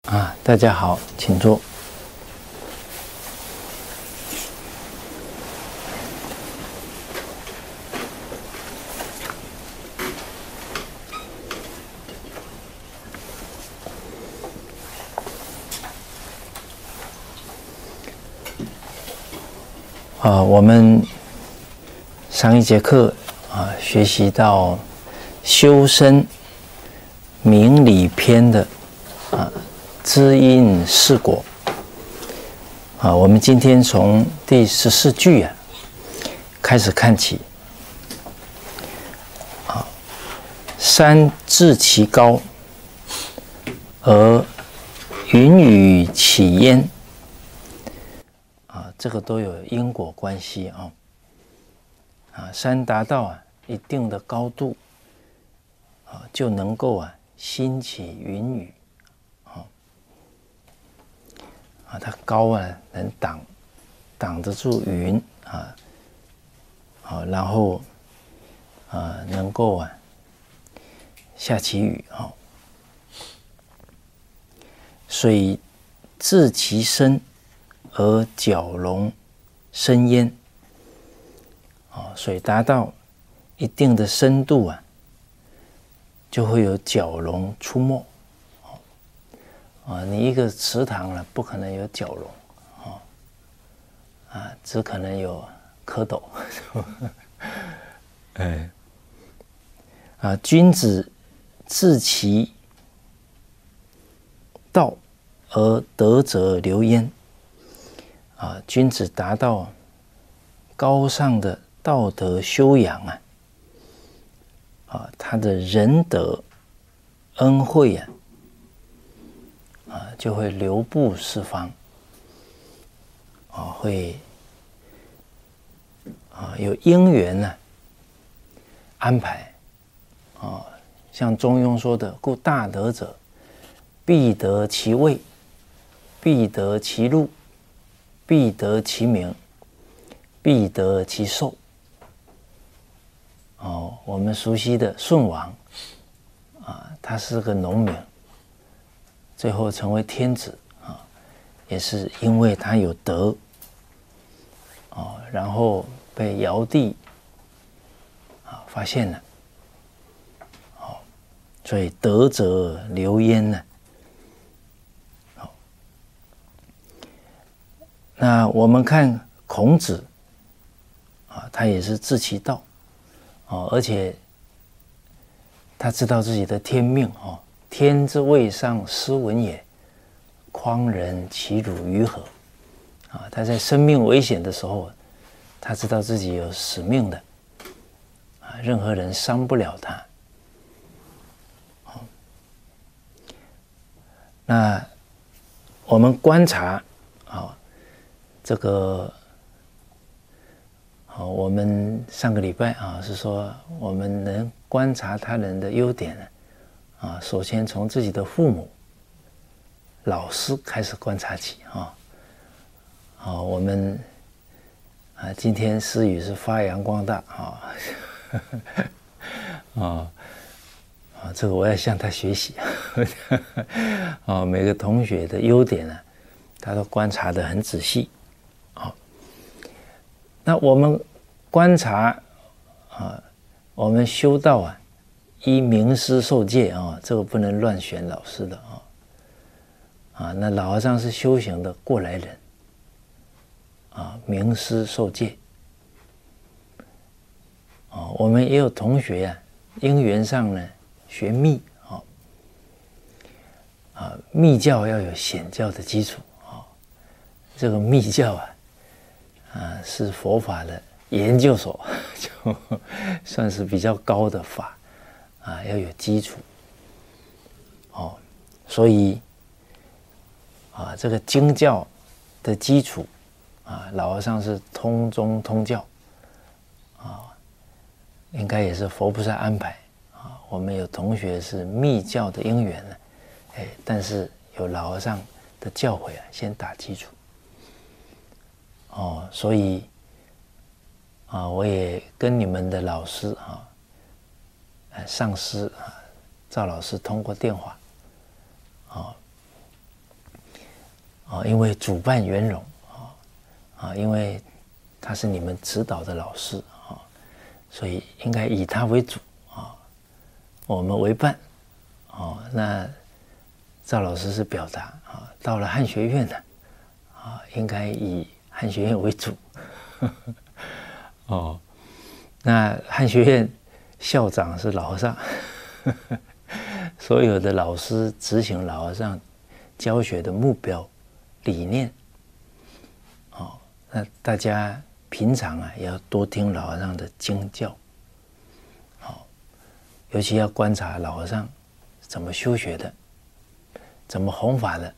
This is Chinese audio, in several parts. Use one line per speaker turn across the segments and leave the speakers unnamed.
大家好，请坐。我们上一节课学习到修身明理篇的知因识果我们今天从第14句开始看起。山至其高，而云雨起焉。这个都有因果关系山达到一定的高度就能够兴起云雨它高能挡得住云然后能够下起雨水至其深而蛟龙生焉水达到一定的深度就会有蛟龙出没你一个池塘不可能有蛟龙只可能有蝌蚪君子至其道而德者流焉君子达到高尚的道德修养他的仁德恩惠就会流布四方会有因缘安排像中庸说的，故大德者必得其位，必得其禄，必得其名，必得其寿我们熟悉的舜王他是个农民，最后成为天子也是因为他有德然后被尧帝发现了所以德者流焉呢那我们看孔子他也是治其道而且他知道自己的天命天之谓上，斯文也，匡人其辱于何他在生命危险的时候他知道自己有使命的任何人伤不了他那我们观察这个我们上个礼拜是说我们能观察他人的优点首先从自己的父母老师开始观察起我们今天思雨是发扬光大这个我要向他学习每个同学的优点他都观察得很仔细那我们观察我们修道依名师受戒这个不能乱选老师的那老和尚是修行的过来人名师受戒我们也有同学因缘上呢学密密教要有显教的基础这个密教是佛法的研究所就算是比较高的法要有基础所以这个经教的基础老和尚是通宗通教应该也是佛菩萨安排我们有同学是密教的因缘但是有老和尚的教诲先打基础所以我也跟你们的老师上师赵老师通过电话因为主办圆融因为他是你们指导的老师所以应该以他为主我们为伴那赵老师是表达到了汉学院呢应该以汉学院为主那汉学院校长是老和尚所有的老师执行老和尚教学的目标理念那大家平常也要多听老和尚的经教尤其要观察老和尚怎么修学的怎么弘法的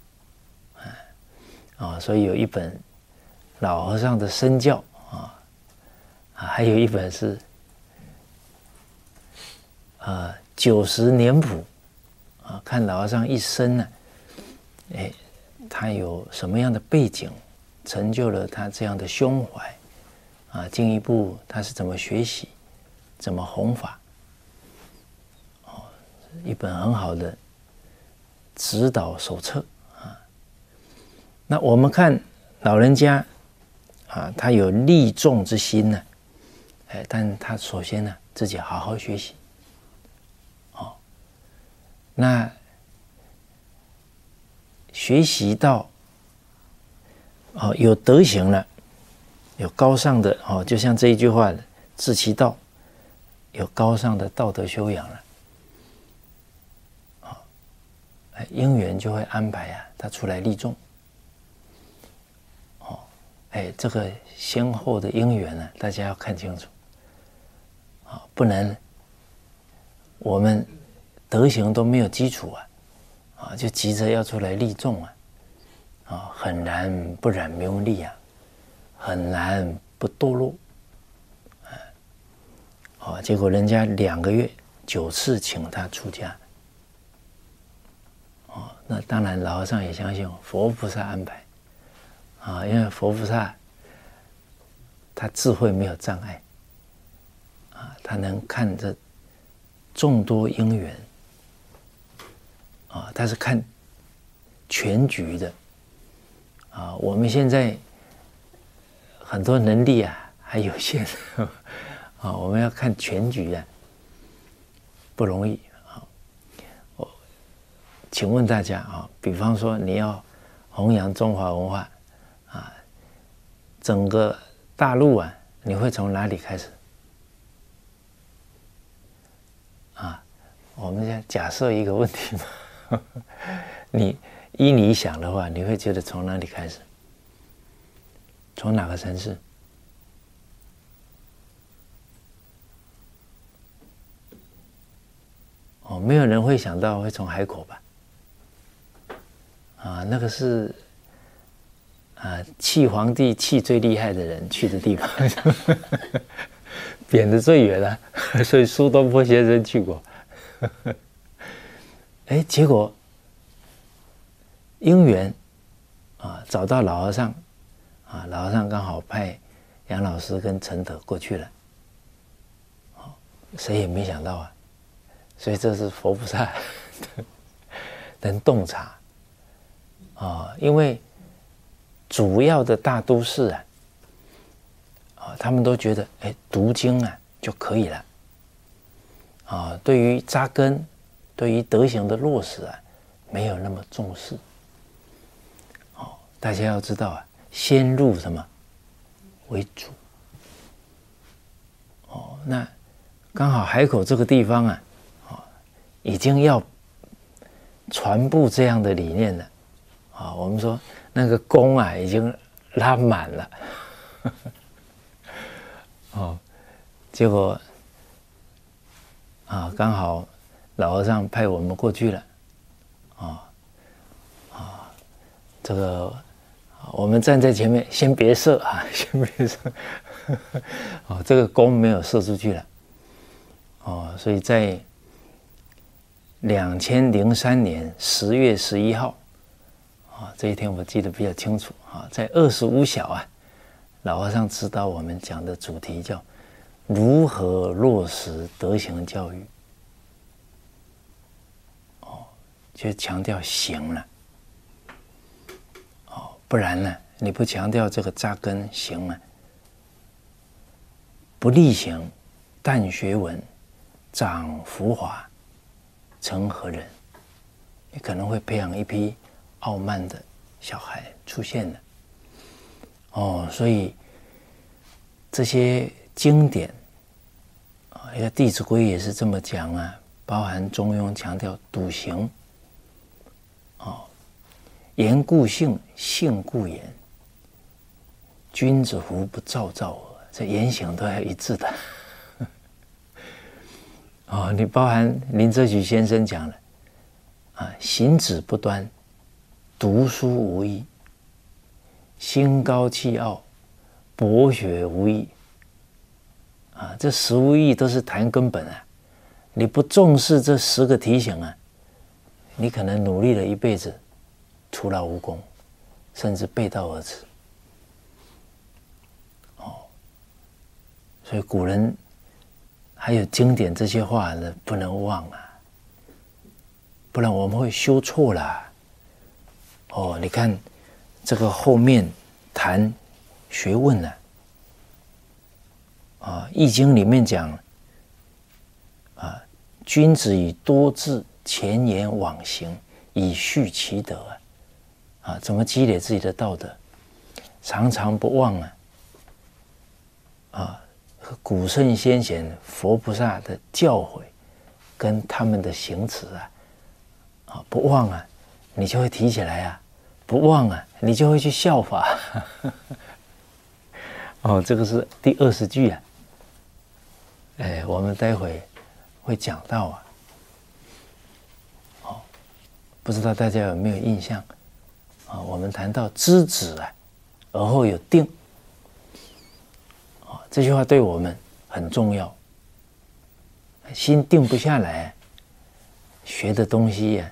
所以有一本老和尚的身教还有一本是90年谱看老和尚一生呢他有什么样的背景成就了他这样的胸怀进一步他是怎么学习怎么弘法一本很好的指导手册那我们看老人家他有利众之心呢但他首先呢自己好好学习那学习到有德行了有高尚的就像这一句话治其道有高尚的道德修养了因缘就会安排他出来利众这个先后的因缘呢大家要看清楚不能我们德行都没有基础就急着要出来利众很难不染名利很难不堕落结果人家2个月9次请他出家那当然老和尚也相信佛菩萨安排因为佛菩萨他智慧没有障碍他能看着众多因缘他是看全局的我们现在很多能力还有限我们要看全局不容易请问大家比方说你要弘扬中华文化整个大陆你会从哪里开始我们先假设一个问题嘛你想的话你会觉得从哪里开始从哪个城市没有人会想到会从海口吧那个是气皇帝气最厉害的人去的地方贬得最远了所以苏东坡先生去过结果因缘找到老和尚老和尚刚好派杨老师跟陈德过去了谁也没想到所以这是佛菩萨能洞察因为主要的大都市他们都觉得读经就可以了对于扎根对于德行的落实没有那么重视大家要知道先入什么为主那刚好海口这个地方已经要传播这样的理念了我们说那个宫已经拉满了结果刚好老和尚派我们过去了这个我们站在前面先别射先别射这个弓没有射出去了所以在2003年10月11号这一天我记得比较清楚在25小老和尚指导我们讲的主题叫如何落实德行教育就强调行了不然呢，你不强调这个扎根行啊，不力行，但学文，长浮华，成何人？你可能会培养一批傲慢的小孩出现了。所以这些经典一个《弟子规》也是这么讲啊，包含中庸强调笃行，言故信，信故言。君子胡不躁躁耳？这言行都要一致的。你包含林则徐先生讲了行止不端，读书无益，心高气傲，博学无益。这10无益都是谈根本啊！你不重视这10个提醒啊，你可能努力了一辈子，徒劳无功，甚至背道而驰。所以古人还有经典这些话呢，不能忘啊，不然我们会修错了。你看这个后面谈学问呢，易经里面讲君子以多智，前言往行，以蓄其德怎么积累自己的道德？常常不忘古圣先贤、佛菩萨的教诲跟他们的行持不忘你就会提起来不忘你就会去效法。这个是第20句我们待会会讲到不知道大家有没有印象我们谈到知止而后有定这句话对我们很重要。心定不下来，学的东西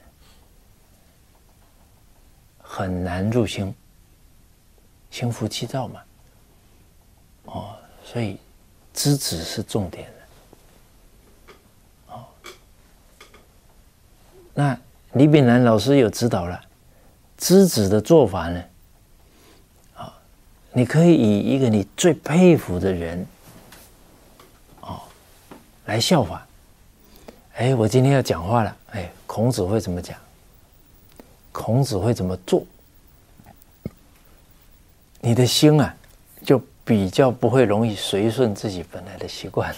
很难入心，心浮气躁嘛。所以知止是重点的。那李炳南老师有指导了，知止的做法呢？你可以以一个你最佩服的人来效法。我今天要讲话了，孔子会怎么讲？孔子会怎么做？你的心就比较不会容易随顺自己本来的习惯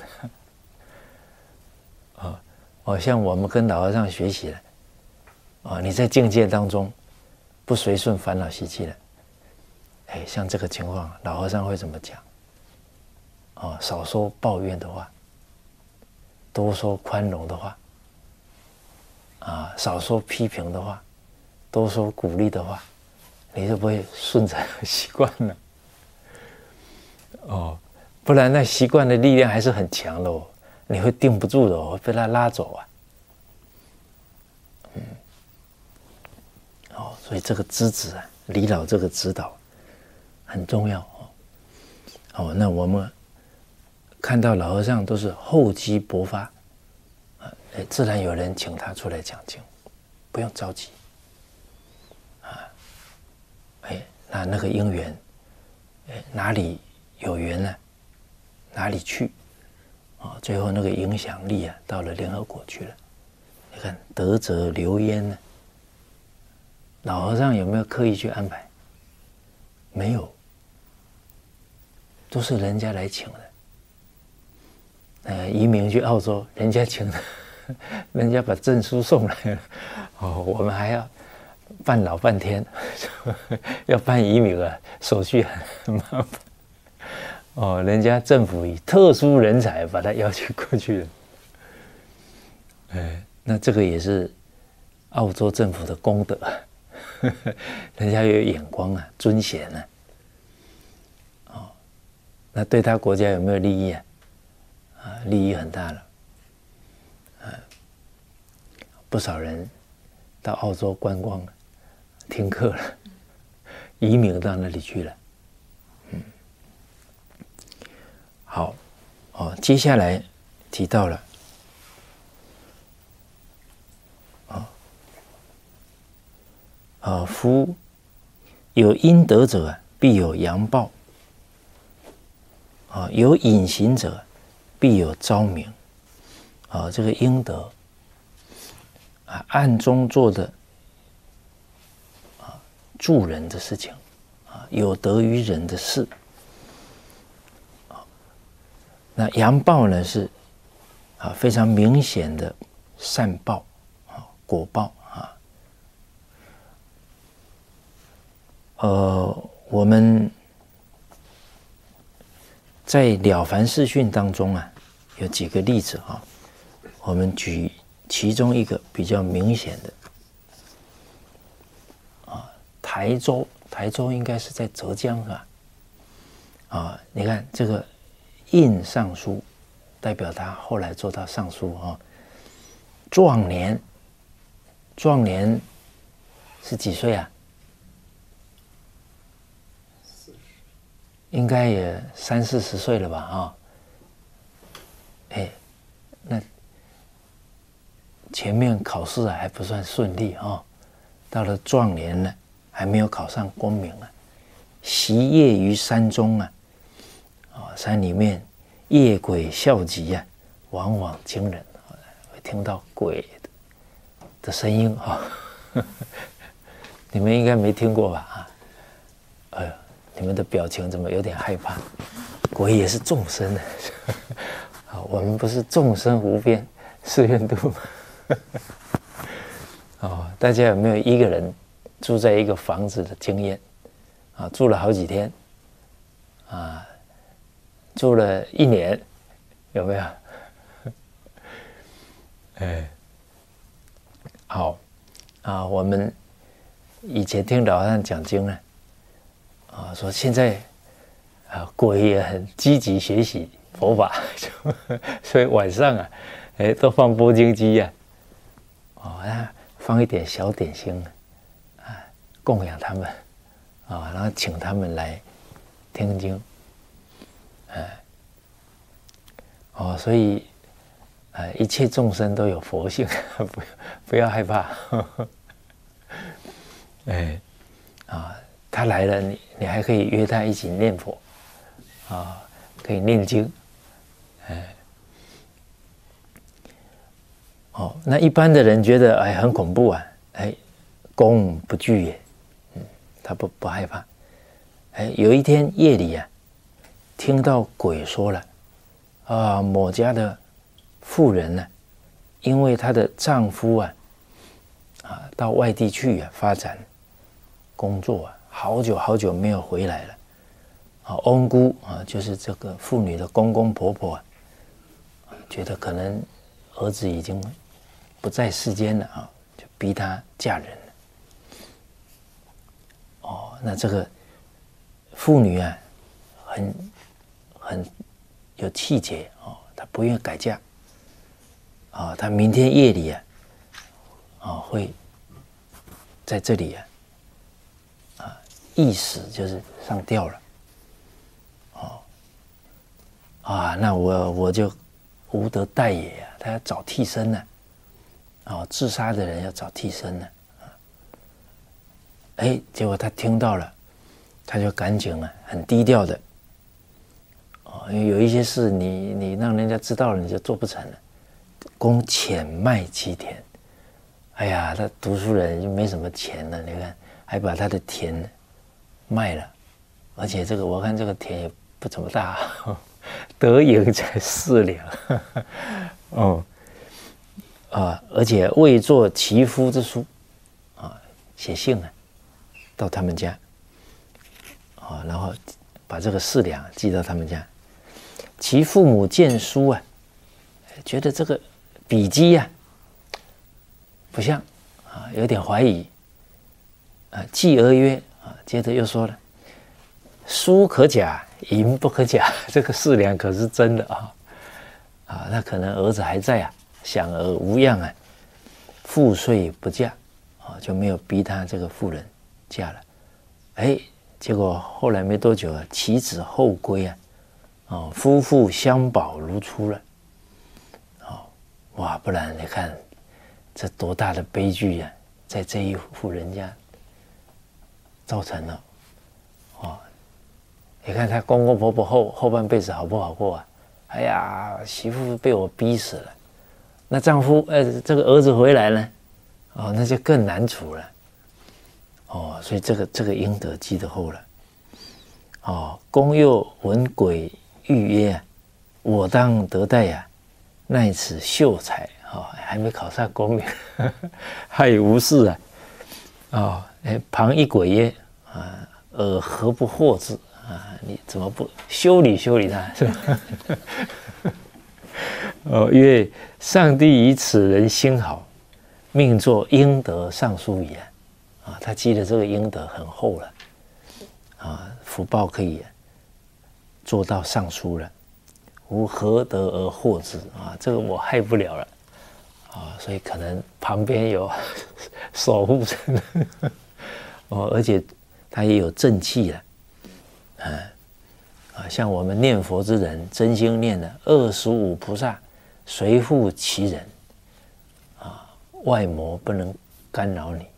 了。像我们跟老和尚学习了，你在境界当中不随顺烦恼习气了，像这个情况，老和尚会怎么讲？少说抱怨的话，多说宽容的话，少说批评的话，多说鼓励的话，你就不会顺着习惯了。不然那习惯的力量还是很强的你会定不住的会被它拉走所以这个知止李老这个指导很重要那我们看到老和尚都是厚积薄发自然有人请他出来讲经，不用着急那个因缘哪里有缘呢？哪里去最后那个影响力到了联合国去了。你看德泽流焉呢，老和尚有没有刻意去安排？没有，都是人家来请的。移民去澳洲，人家请的，人家把证书送来了，我们还要办老半天，要办移民手续很麻烦。人家政府以特殊人才把他邀请过去了。那这个也是澳洲政府的功德，人家有眼光尊贤那对他国家有没有利益利益很大了。不少人到澳洲观光听课了，移民到那里去了。好，接下来提到了夫有阴德者必有阳报，啊，有隐形者必有昭明。啊，这个阴德啊，暗中做的啊助人的事情啊，有德于人的事。那阳报呢是啊非常明显的善报啊果报啊。我们在《了凡四训》当中啊，有几个例子啊，我们举其中一个比较明显的啊，台州应该是在浙江啊，你看这个印尚书，代表他后来做到尚书啊。壮年是几岁啊？应该也30、40岁了吧啊？哎，那前面考试还不算顺利啊，到了壮年呢，还没有考上功名啊，习夜于山中啊，山里面夜鬼啸集啊，往往惊人，会听到鬼的声音啊。你们应该没听过吧？你们的表情怎么有点害怕？鬼也是众生的，我们不是众生无边誓愿度吗？大家有没有一个人住在一个房子的经验？住了好几天，住了1年，有没有？好我们以前听老和尚讲经呢，说现在鬼也很积极学习佛法，所以晚上都放播经机放一点小点心供养他们然后请他们来听经，所以一切众生都有佛性，不要害怕。他来了，你还可以约他一起念佛可以念经。那一般的人觉得很恐怖公不惧也，他不害怕。有一天夜里听到鬼说了某家的妇人因为她的丈夫到外地去发展工作好久没有回来了。翁姑就是这个妇女的公公婆婆觉得可能儿子已经不在世间了就逼她嫁人了。那这个妇女很有气节她不愿改嫁她明天夜里会在这里一死，就是上吊了。那我就无德代也他要找替身呢自杀的人要找替身呢结果他听到了，他就赶紧很低调的因为有一些事你让人家知道了你就做不成了，公浅卖其田。他读书人就没什么钱了，你看还把他的田卖了，而且这个我看这个田也不怎么大得盈才4两而且未作其夫之书写信到他们家然后把这个4两寄到他们家。其父母见书觉得这个笔迹不像有点怀疑继而曰接着又说了，书可假，银不可假，这个4两可是真的那可能儿子还在享而无恙父遂不嫁就没有逼他这个妇人嫁了。结果后来没多久其子后归夫妇相保如初了。哇，不然你看这多大的悲剧在这一户人家造成了你看他公公婆婆后半辈子好不好过啊？哎呀，媳妇被我逼死了，那丈夫这个儿子回来呢，那就更难处了。所以这个应得积得厚了。公又闻鬼欲曰：“我当得待呀，奈此秀才还没考上功名，还无事旁一鬼曰：尔何不惑之？你怎么不修理修理他？是吧？曰：上帝以此人心好，命作应得尚书矣。他积的这个应得很厚了，福报可以做到尚书了。吾何得而惑之？这个我害不了了。所以可能旁边有守护神，而且他也有正气了。像我们念佛之人，真心念的25菩萨，随护其人，外魔不能干扰你。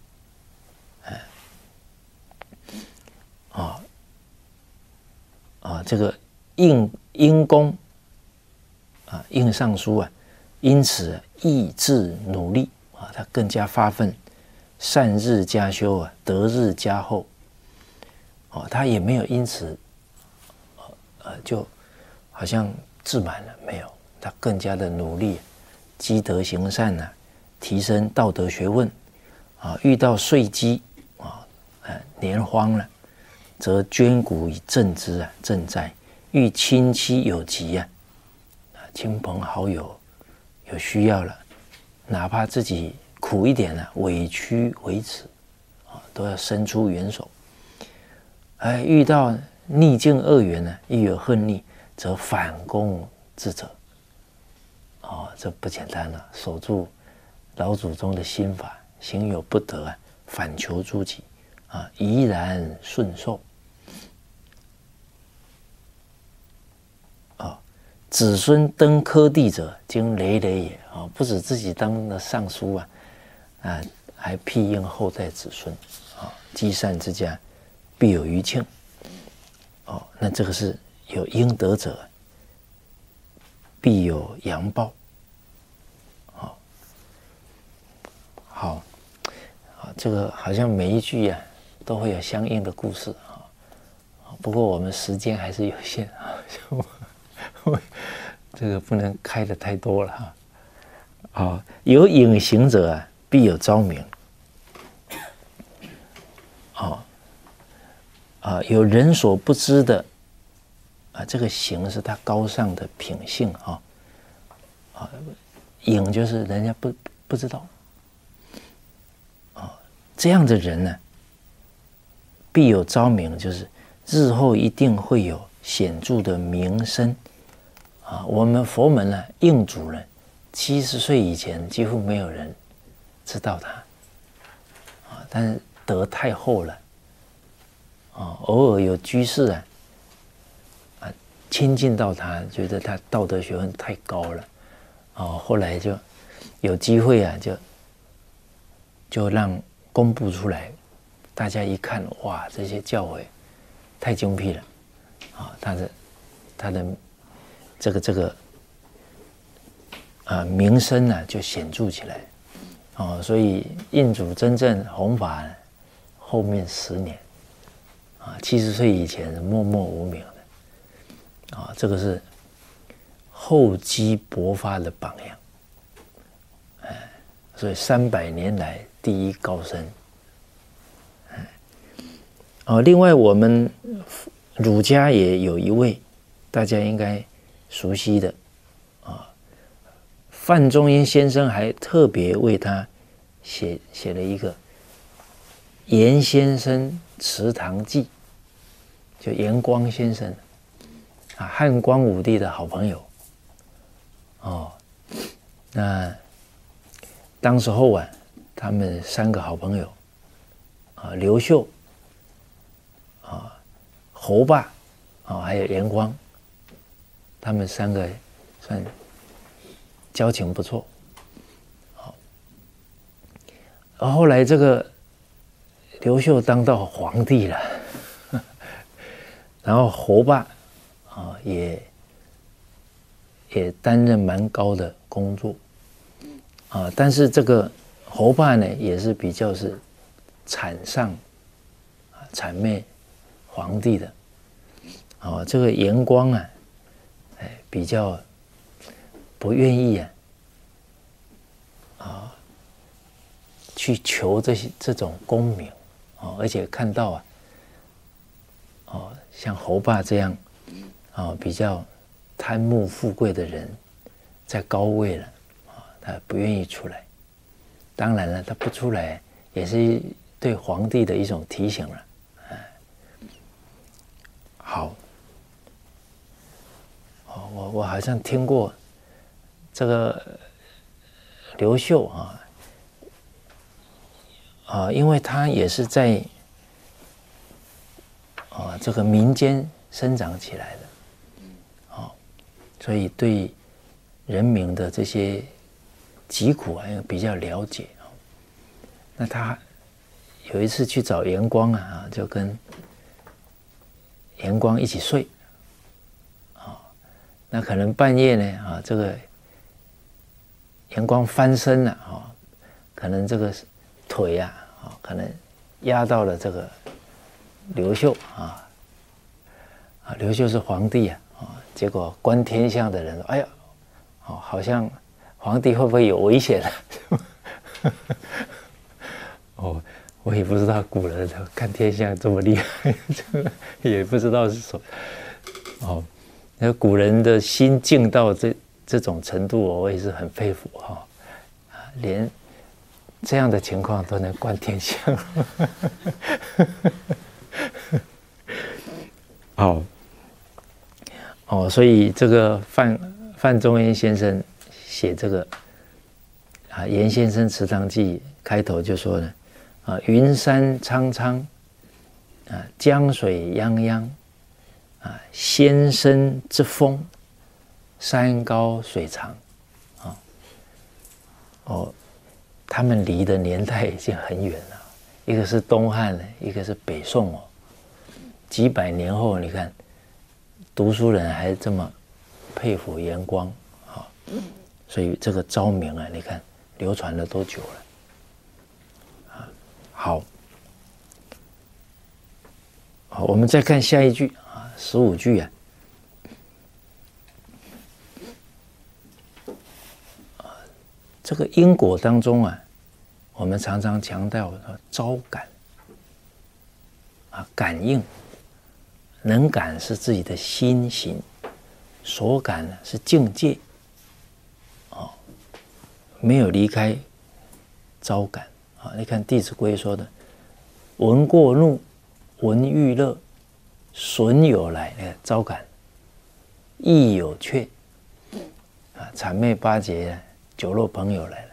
这个应公应尚书因此意志努力他更加发奋，善日加修得日加厚。他也没有因此就好像自满了，没有，他更加的努力，积德行善提升道德学问遇到岁饥年荒了，则捐谷以赈之赈灾；遇亲戚有疾亲朋好友有需要了，哪怕自己苦一点委屈为耻都要伸出援手。遇到逆境恶缘亦有恨逆，则反攻自责。这不简单了，守住老祖宗的心法，行有不得反求诸己怡然顺受。子孙登科第者，经累累也。不止自己当了尚书还庇荫后代子孙积善之家，必有余庆。那这个是有应得者，必有阳报。好，这个好像每一句都会有相应的故事不过我们时间还是有限这个不能开的太多了有隐形者必有昭明。有人所不知的这个行是他高尚的品性隐就是人家不知道这样的人呢，必有昭明，就是日后一定会有显著的名声我们佛门印主人70岁以前几乎没有人知道他但是德太厚了偶尔有居士亲近到他，觉得他道德学问太高了后来就有机会就让公布出来，大家一看，哇，这些教诲太精辟了他的这个名声就显著起来所以印主真正弘法后面10年70岁以前默默无名的这个是厚积薄发的榜样所以300年来第一高僧另外我们儒家也有一位大家应该熟悉的范仲淹先生还特别为他写了一个严先生祠堂记，就严光先生汉光武帝的好朋友那当时候他们3个好朋友刘秀侯霸还有严光，他们3个算交情不错后来这个刘秀当到皇帝了，然后侯霸啊也担任蛮高的工作啊，但是这个侯霸呢也是比较是谄上谄媚皇帝的。哦，这个严光啊，比较不愿意去求这种功名哦，而且看到像侯霸这样比较贪慕富贵的人在高位了他不愿意出来。当然了，他不出来也是对皇帝的一种提醒了。好。我好像听过这个刘秀因为他也是在这个民间生长起来的，所以对人民的这些疾苦比较了解。那他有一次去找严光就跟严光一起睡。那可能半夜呢这个严光翻身了可能这个腿可能压到了这个刘秀刘秀是皇帝结果观天象的人说：“哎呀，好像皇帝会不会有危险了？”我也不知道古人看天象这么厉害，这个也不知道是什么那古人的心静到这种程度，我也是很佩服连这样的情况都能观天象。所以这个范仲淹先生写这个严先生祠堂记开头就说呢云山苍苍江水泱泱先生之风，山高水长他们离的年代已经很远了，一个是东汉一个是北宋几百年后，你看读书人还这么佩服严光所以这个昭明你看流传了多久了好，我们再看下一句15句这个因果当中我们常常强调招感感应，能感是自己的心行，所感是境界没有离开招感你看《弟子规》说的：“闻过怒，闻欲乐，损有来。”招感，意有却谄媚巴结酒肉朋友来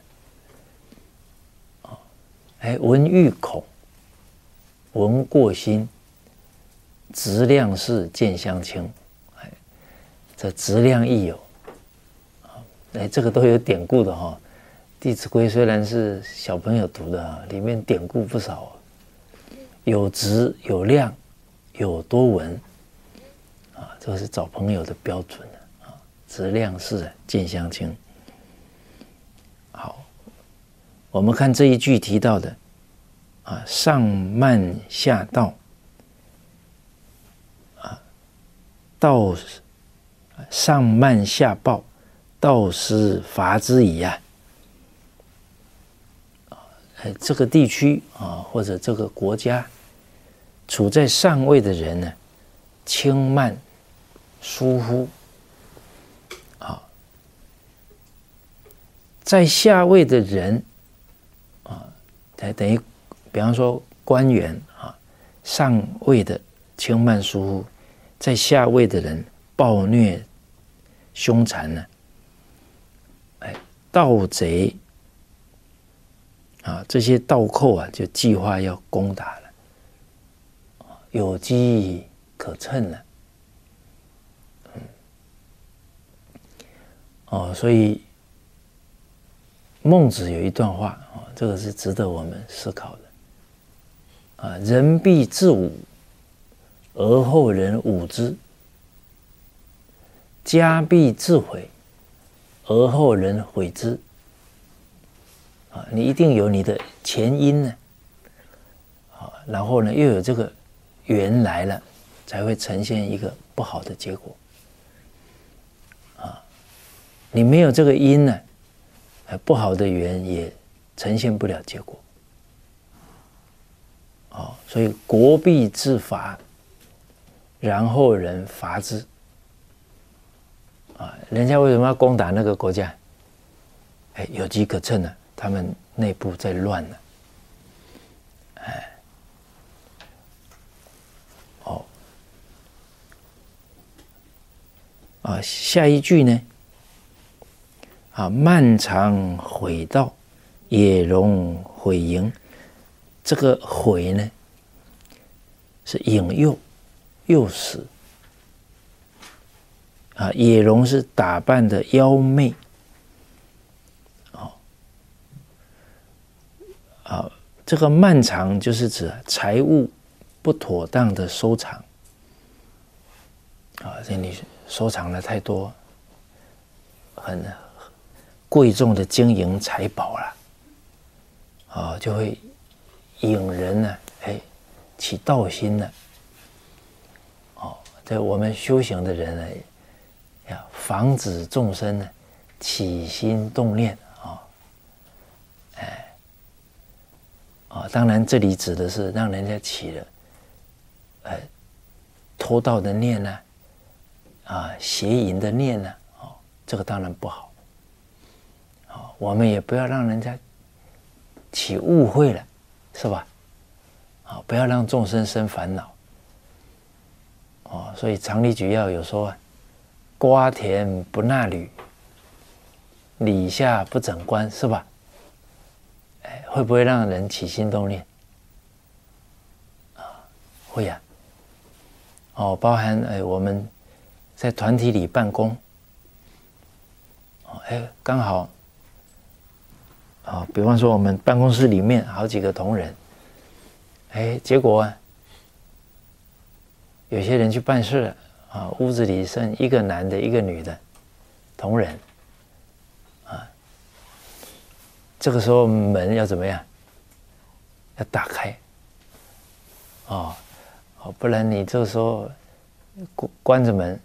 了闻欲恐，闻过心，质量是见相亲。这质量亦有这个都有典故的弟子规》虽然是小朋友读的里面典故不少有质有量有多闻这个是找朋友的标准质量是见相亲。好，我们看这一句提到的上慢下道道上慢下报，道师伐之矣这个地区或者这个国家处在上位的人呢，轻慢疏忽在下位的人等于比方说官员上位的轻慢疏忽，在下位的人暴虐凶残呢盗贼这些盗寇就计划要攻打了有机可乘了所以孟子有一段话这个是值得我们思考的人必自侮，而后人侮之；家必自毁，而后人毁之。你一定有你的前因呢，然后呢又有这个缘来了，才会呈现一个不好的结果。你没有这个因呢，不好的缘也呈现不了结果。所以国必自伐，然后人伐之。人家为什么要攻打那个国家？有机可乘呢，他们内部在乱呢。下一句呢？漫长毁道，也容毁盈。这个毁呢，是引诱、诱使。也容是打扮的妖媚。这个漫长就是指财物不妥当的收藏。这你收藏了太多很贵重的金银财宝了，就会引人呢，起盗心了。这我们修行的人呢，要防止众生呢起心动念当然这里指的是让人家起了偷盗的念呢，邪淫的念呢，这个当然不好。我们也不要让人家起误会了，是吧？不要让众生生烦恼。所以常理举要有说，瓜田不纳履，李下不整冠，是吧？会不会让人起心动念？会呀。包含我们在团体里办公，刚好比方说我们办公室里面好几个同仁，结果有些人去办事了，屋子里剩一个男的一个女的同仁，这个时候门要怎么样？要打开，不然你这个时候关着门，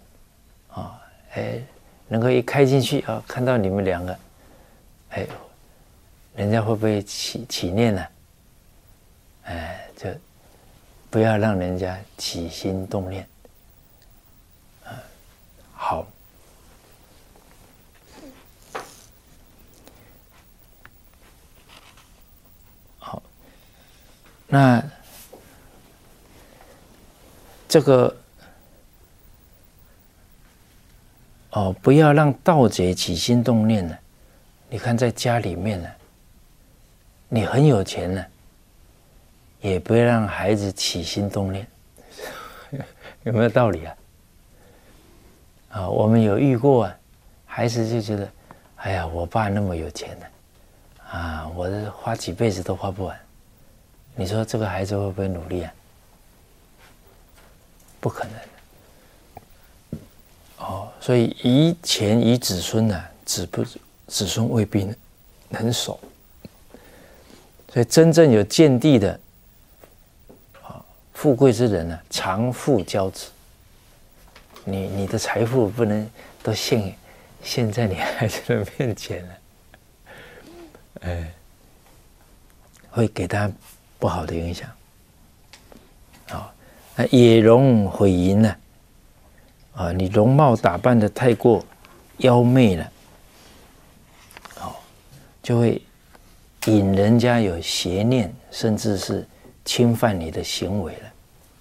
能够一开进去看到你们两个，人家会不会起念呢？就不要让人家起心动念。好。那这个不要让盗贼起心动念呢。你看在家里面呢，你很有钱呢，也不要让孩子起心动念，有没有道理啊？我们有遇过孩子就觉得，哎呀，我爸那么有钱呢，我这花几辈子都花不完。你说这个孩子会不会努力啊？不可能。所以遗钱遗子孙呢，子孙未必能守。所以真正有见地的富贵之人呢，常富骄子。你的财富不能都现在你孩子的面前了，会给他不好的影响。那也容毁淫呢？你容貌打扮的太过妖媚了，就会引人家有邪念，甚至是侵犯你的行为了。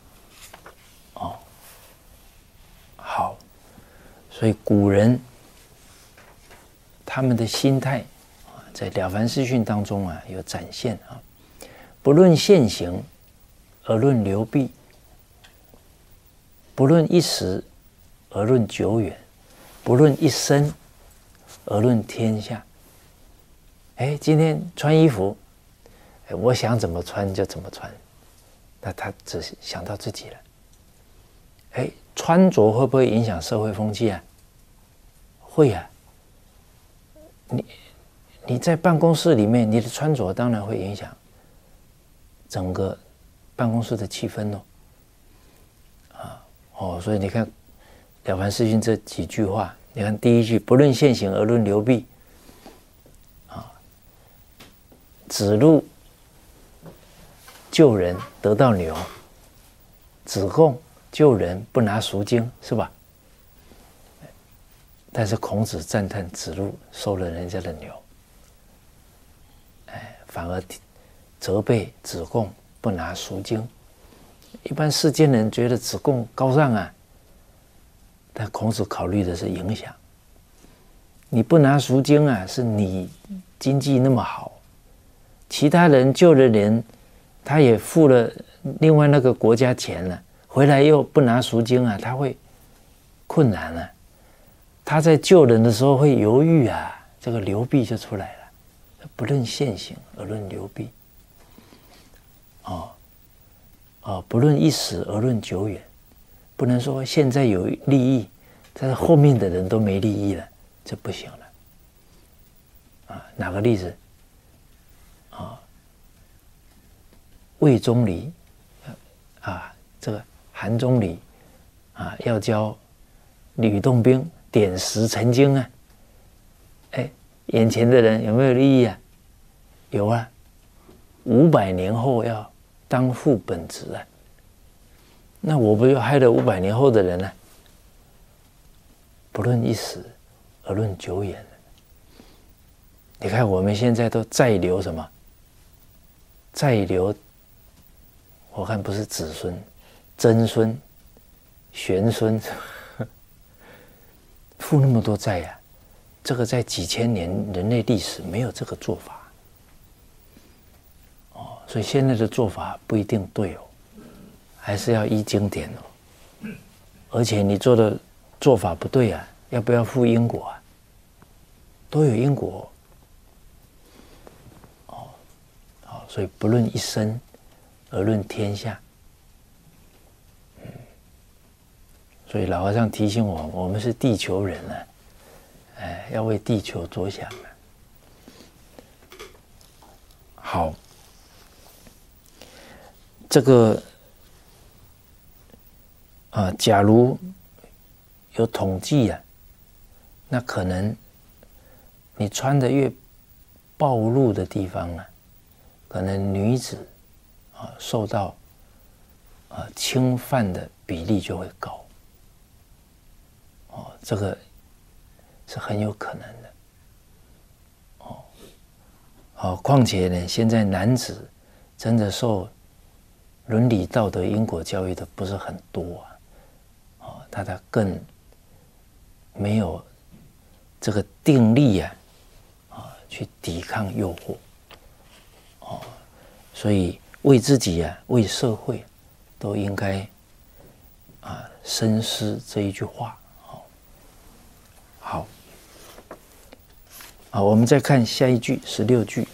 好，所以古人他们的心态在《了凡四训》当中有展现不论现行，而论流弊；不论一时，而论久远；不论一生，而论天下。今天穿衣服，我想怎么穿就怎么穿， 那他只想到自己了。哎，穿着会不会影响社会风气啊？会啊。你在办公室里面，你的穿着当然会影响整个办公室的气氛所以你看《了凡四训》这几句话，你看第一句，不论现行而论流弊，子路救人得到牛，子贡救人不拿赎金，是吧？但是孔子赞叹子路收了人家的牛，反而责备子贡不拿赎金。一般世间人觉得子贡高尚啊，但孔子考虑的是影响。你不拿赎金啊，是你经济那么好，其他人救了人，他也付了另外那个国家钱了，回来又不拿赎金啊，他会困难啊。他在救人的时候会犹豫啊，这个流弊就出来了。不论现行而论流弊，不论一时而论久远，不能说现在有利益，但是后面的人都没利益了，这不行了。哪个例子？魏忠礼这个韩忠礼要教吕洞宾点石成金啊，眼前的人有没有利益啊？有啊，500年后要当副本职啊，那我不就害了500年后的人呢？不论一时而论久远。你看我们现在都在留什么？在留，我看不是子孙、曾孙、玄孙，负那么多债啊！这个在几千年人类历史没有这个做法。所以现在的做法不一定对还是要依经典而且你做的做法不对啊，要不要负因果啊？都有因果所以不论一生而论天下。所以老和尚提醒我们是地球人要为地球着想好，这个假如有统计那可能你穿的越暴露的地方可能女子受到侵犯的比例就会高这个是很有可能的况且呢，现在男子真的受伦理道德因果教育的不是很多他更没有这个定力去抵抗诱惑所以为自己为社会都应该深思这一句话好我们再看下一句16句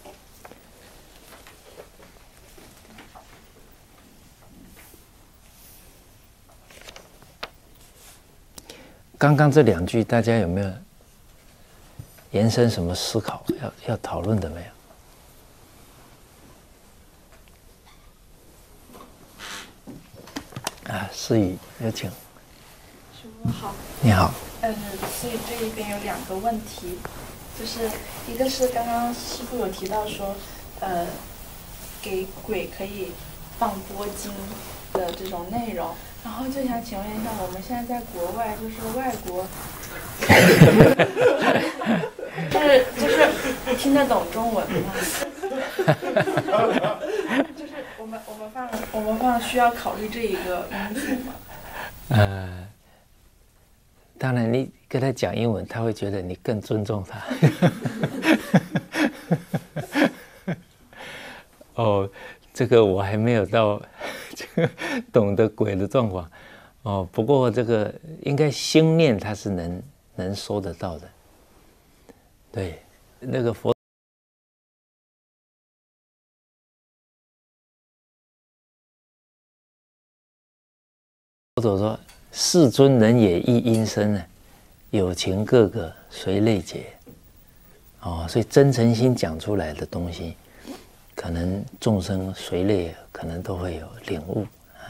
刚刚这2句大家有没有延伸什么思考要讨论的没有思雨有请。
师父好。
你好。
所以这一边有2个问题，就是一个是刚刚师父有提到说，给鬼可以放钵经的这种内容，然后就想请问一下，我们现在在国外，就是外国，就是听得懂中文吗？就是我们放需要考虑这一个因素吗？
当然，你跟他讲英文，他会觉得你更尊重他。这个我还没有到这个懂得鬼的状况不过这个应该心念他是能收得到的。对，那个佛。 佛陀说：“世尊人也亦因身呢，有情各个随类解。”所以真诚心讲出来的东西，可能众生随类可能都会有领悟。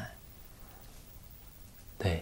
对。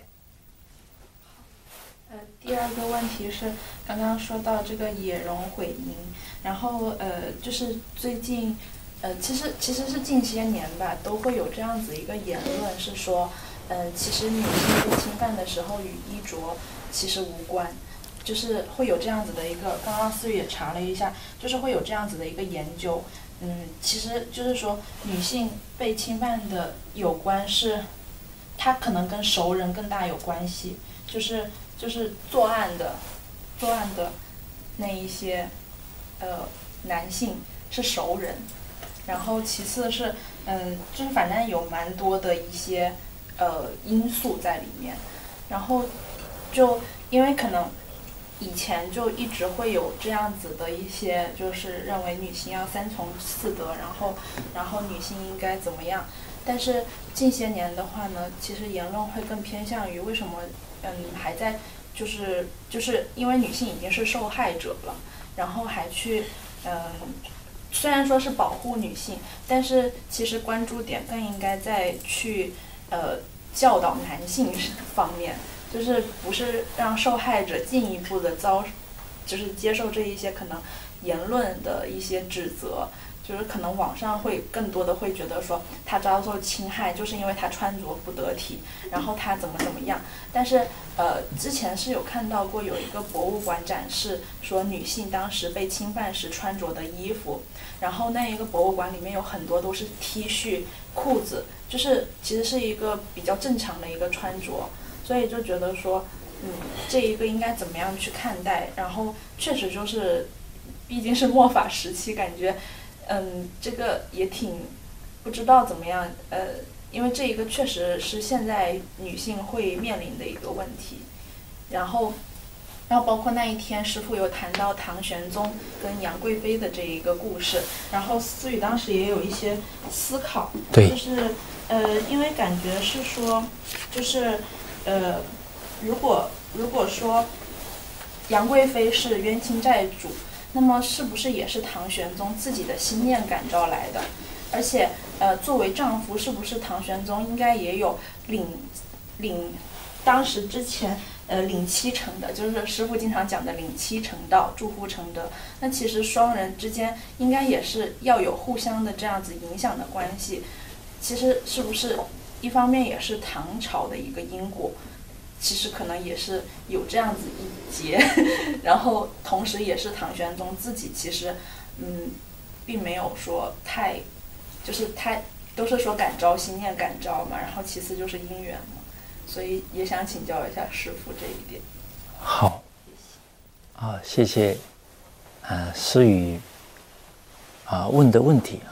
第二个问题是刚刚说到这个野容毁名，然后就是最近其实是近些年吧，都会有这样子一个言论，是说其实女性被侵犯的时候与衣着其实无关，就是会有这样子的一个，刚刚思雨也查了一下，就是会有这样子的一个研究。其实就是说女性被侵犯的有关是，她可能跟熟人更大有关系，就是作案的那一些男性是熟人，然后其次是就是反正有蛮多的一些因素在里面，然后就因为可能以前就一直会有这样子的一些，就是认为女性要三从四德，然后女性应该怎么样，但是近些年的话呢，其实言论会更偏向于为什么还在就是因为女性已经是受害者了，然后还去虽然说是保护女性，但是其实关注点更应该在去教导男性方面，就是不是让受害者进一步的就是接受这一些可能言论的一些指责。就是可能网上会更多的会觉得说他遭受侵害就是因为他穿着不得体，然后他怎么样，但是之前是有看到过有一个博物馆展示说女性当时被侵犯时穿着的衣服，然后那一个博物馆里面有很多都是 T 恤裤子，就是其实是一个比较正常的一个穿着，所以就觉得说这一个应该怎么样去看待，然后确实就是毕竟是末法时期，感觉这个也挺不知道怎么样，因为这一个确实是现在女性会面临的一个问题。然后包括那一天师父有谈到唐玄宗跟杨贵妃的这一个故事，然后思雨当时也有一些思考，
对，
就是因为感觉是说，就是如果说杨贵妃是冤亲债主，那么是不是也是唐玄宗自己的心念感召来的？而且作为丈夫，是不是唐玄宗应该也有领当时之前领妻成德，就是师父经常讲的领妻成道，助夫成德。那其实双人之间应该也是要有互相的这样子影响的关系。其实是不是一方面也是唐朝的一个因果？其实可能也是有这样子一节，然后同时也是唐玄宗自己其实并没有说太，就是他都是说感召心念感召嘛，然后其次就是因缘嘛，所以也想请教一下师父这一点。
好，谢谢思雨问的问题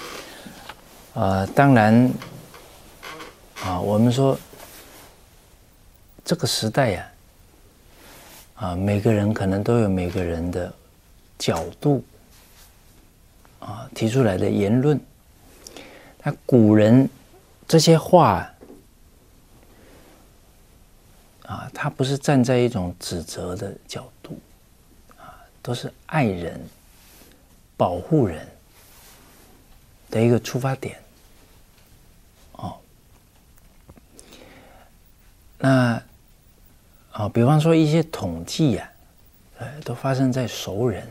当然我们说这个时代呀每个人可能都有每个人的角度提出来的言论。那古人这些话他不是站在一种指责的角度都是爱人、保护人的一个出发点那比方说一些统计都发生在熟人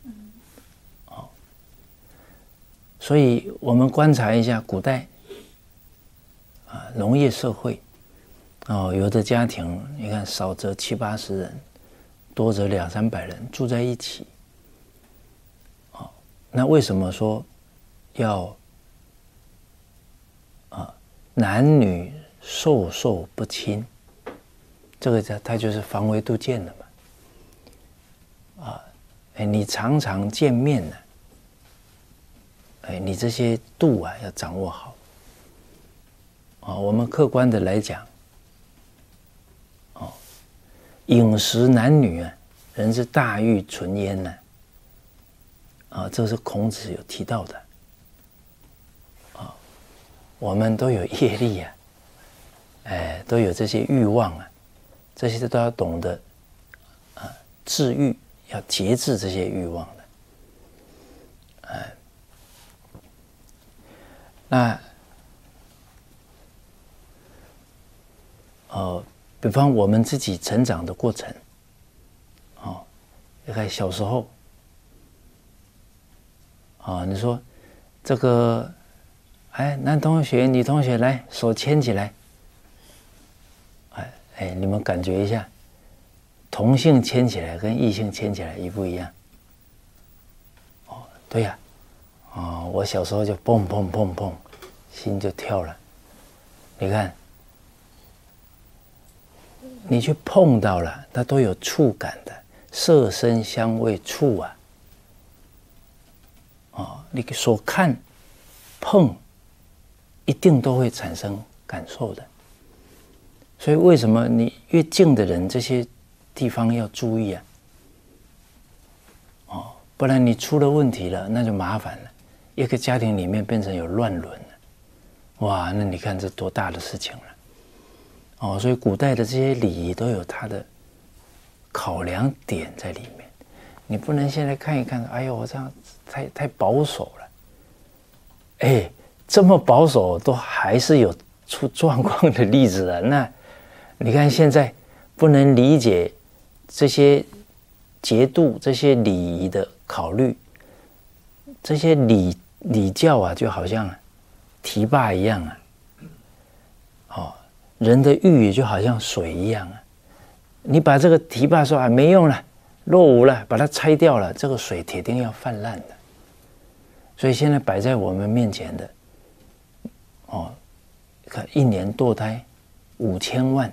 所以我们观察一下古代农业社会有的家庭你看少则70-80人，多则200-300人住在一起那为什么说要男女授受不亲？这个它就是防微杜渐的嘛你常常见面呢你这些度要掌握好我们客观的来讲饮食男女人之大欲存焉呢这是孔子有提到的我们都有业力都有这些欲望啊，这些都要懂得治愈，要节制这些欲望的。那比方我们自己成长的过程，你看小时候，你说这个，男同学、女同学来，手牵起来，你们感觉一下，同性牵起来跟异性牵起来一不一样？对呀，我小时候就砰砰砰砰，心就跳了。你看。你去碰到了，它都有触感的，色声香味触啊，你所看、碰，一定都会产生感受的。所以为什么你越近的人，这些地方要注意啊？不然你出了问题了，那就麻烦了。一个家庭里面变成有乱伦了，哇，那你看这多大的事情了。所以古代的这些礼仪都有它的考量点在里面。你不能现在看一看，哎呦，我这样太保守了。这么保守都还是有出状况的例子啊。那你看现在不能理解这些节度、这些礼仪的考虑，这些礼教啊，就好像堤坝一样啊。人的欲也就好像水一样啊，你把这个堤坝说没用了，落伍了，把它拆掉了，这个水铁定要泛滥的。所以现在摆在我们面前的，看一年堕胎5000万，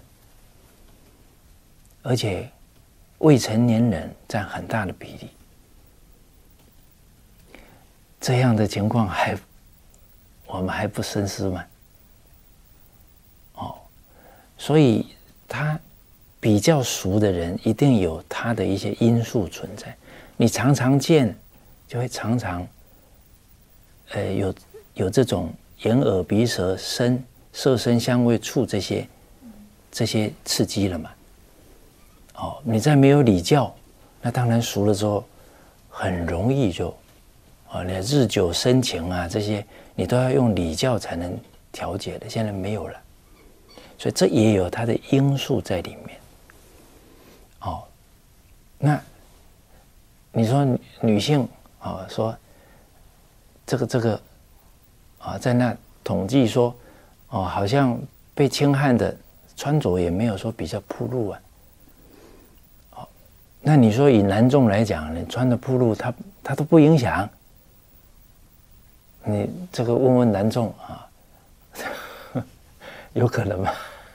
而且未成年人占很大的比例，这样的情况我们还不深思吗？所以他比较熟的人，一定有他的一些因素存在。你常常见，就会常常有这种眼耳鼻舌身色声香味触这些刺激了嘛。你再没有礼教，那当然熟了之后，很容易就你日久生情啊，这些你都要用礼教才能调节的，现在没有了。所以这也有它的因素在里面。那你说女性说这个在那统计说好像被侵害的穿着也没有说比较暴露啊。那你说以男众来讲，你穿的暴露，他都不影响。你这个问问男众有可能吗？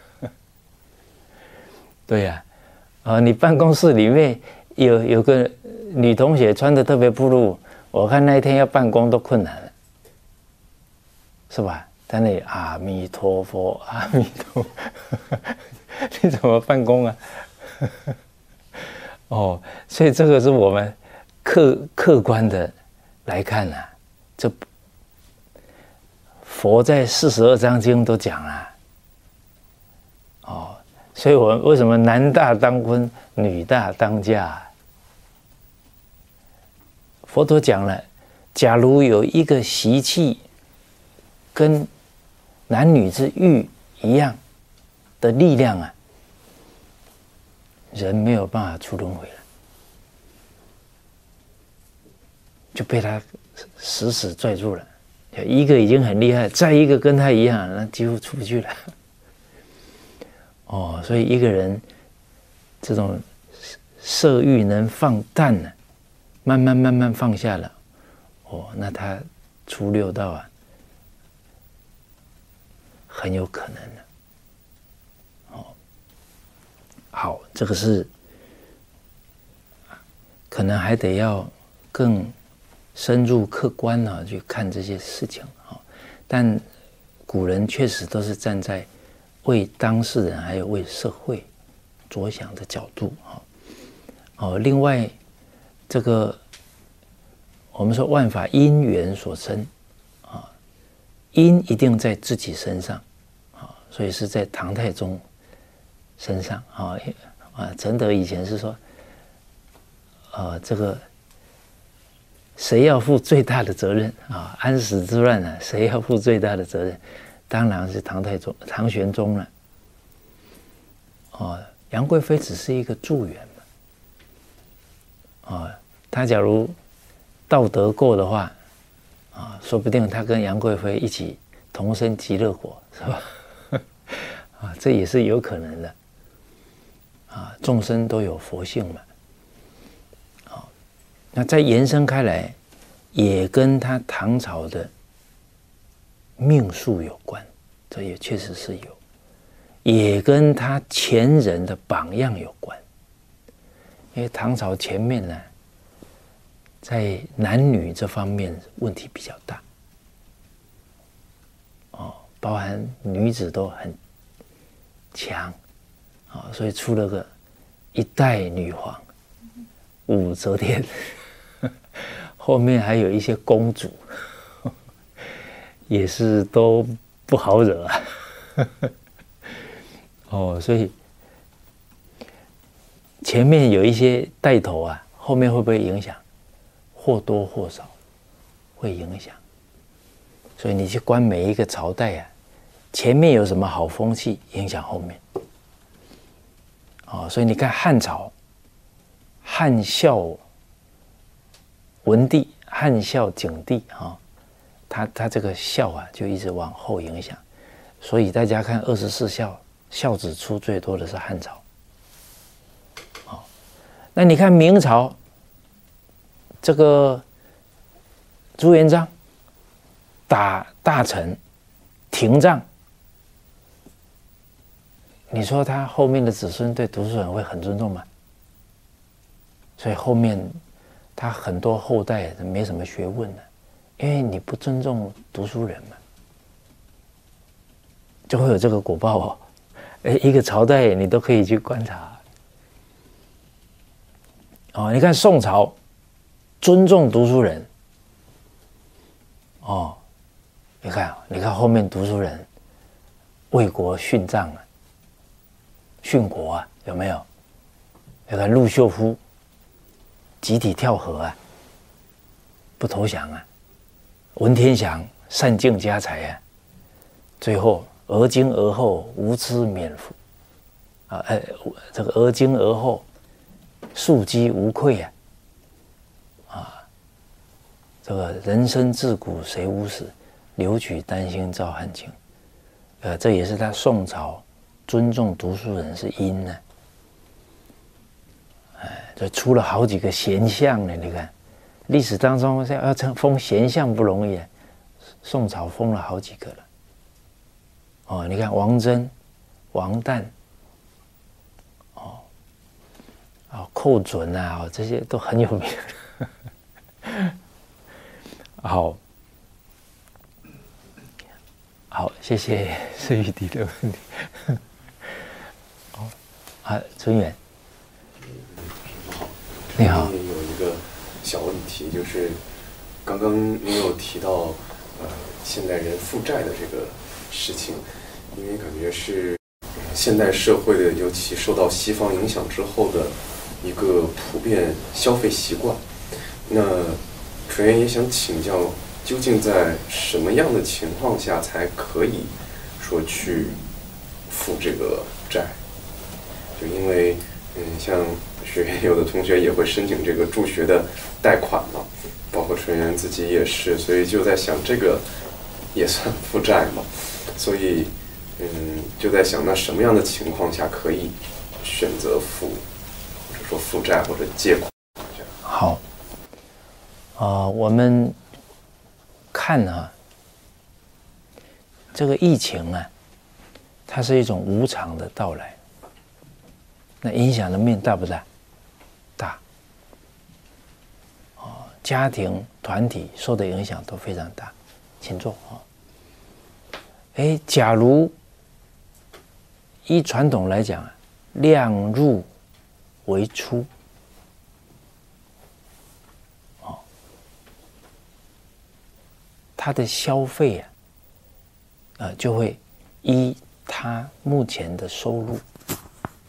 对呀，你办公室里面有个女同学穿的特别暴露，我看那一天要办公都困难了，是吧？在那里阿弥陀佛，阿弥陀佛，你怎么办公啊？所以这个是我们客观的来看啊，这佛在42章经都讲了。所以我们为什么男大当婚，女大当嫁？佛陀讲了，假如有一个习气跟男女之欲一样的力量啊，人没有办法出轮回了，就被他死死拽住了。一个已经很厉害，再一个跟他一样，那几乎出不去了。所以一个人这种色欲能放淡了，慢慢放下了，那他出六道啊，很有可能的。好，这个是可能还得要更深入客观去看这些事情。但古人确实都是站在为当事人还有为社会着想的角度。另外这个我们说万法因缘所生，因一定在自己身上，所以是在唐太宗身上承德以前是说，这个谁要负最大的责任啊？安史之乱呢，谁要负最大的责任？当然是唐玄宗了。杨贵妃只是一个助缘嘛。他假如道德够的话，说不定他跟杨贵妃一起同生极乐国，是吧？这也是有可能的。众生都有佛性嘛。那再延伸开来，也跟他唐朝的命数有关，这也确实是有，也跟他前人的榜样有关。因为唐朝前面呢，在男女这方面问题比较大，包含女子都很强，所以出了个一代女皇武则天。后面还有一些公主，也是都不好惹所以前面有一些带头后面会不会影响？或多或少会影响。所以你去观每一个朝代前面有什么好风气，影响后面。所以你看汉朝，汉孝文帝、汉孝景帝他这个孝就一直往后影响，所以大家看24孝，孝子出最多的是汉朝。那你看明朝，这个朱元璋打大臣廷杖，你说他后面的子孙对读书人会很尊重吗？所以后面他很多后代没什么学问的，因为你不尊重读书人嘛，就会有这个果报一个朝代你都可以去观察。你看宋朝尊重读书人，你看后面读书人为国殉葬殉国有没有？你看陆秀夫集体跳河不投降文天祥散尽家财最后而今而后无知免服这个而今而后庶几无愧这个人生自古谁无死，留取丹心照汗青。这也是他宋朝尊重读书人是因呢。就出了好几个贤相呢。你看历史当中要封贤相不容易宋朝封了好几个了。你看王真、王旦寇准这些都很有名。好，谢谢施玉迪的问题。春远，你好。
有一个小问题，就是刚刚您有提到现代人负债的这个事情，因为感觉是现代社会的，尤其受到西方影响之后的一个普遍消费习惯。那纯元也想请教，究竟在什么样的情况下才可以说去付这个债？就因为像学院有的同学也会申请这个助学的贷款嘛，包括纯元自己也是，所以就在想这个也算负债嘛，所以就在想那什么样的情况下可以选择付，或者说负债或者借款？
好，我们看这个疫情它是一种无常的到来，那影响的面大不大？大。家庭团体受的影响都非常大。请坐假如依传统来讲量入为出，他的消费就会依他目前的收入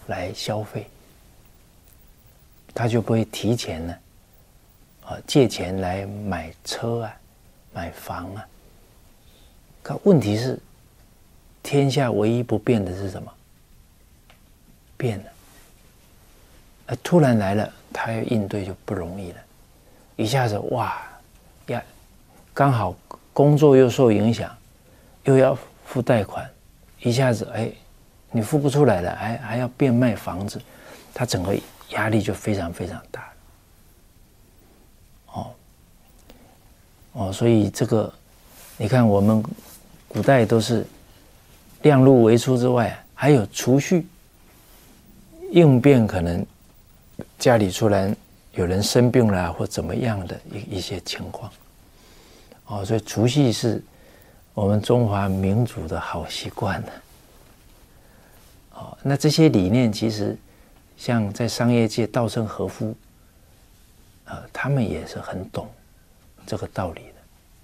来消费，他就不会提前呢，借钱来买车啊、买房啊。可问题是，天下唯一不变的是什么？变了。突然来了，他要应对就不容易了。一下子哇呀，刚好工作又受影响，又要付贷款，一下子你付不出来了，还要变卖房子，他整个压力就非常非常大。所以这个你看，我们古代都是量入为出之外，还有储蓄，应变可能家里突然有人生病了或怎么样的一些情况。所以储蓄是我们中华民族的好习惯呢。那这些理念其实像在商业界稻盛和夫，他们也是很懂这个道理的。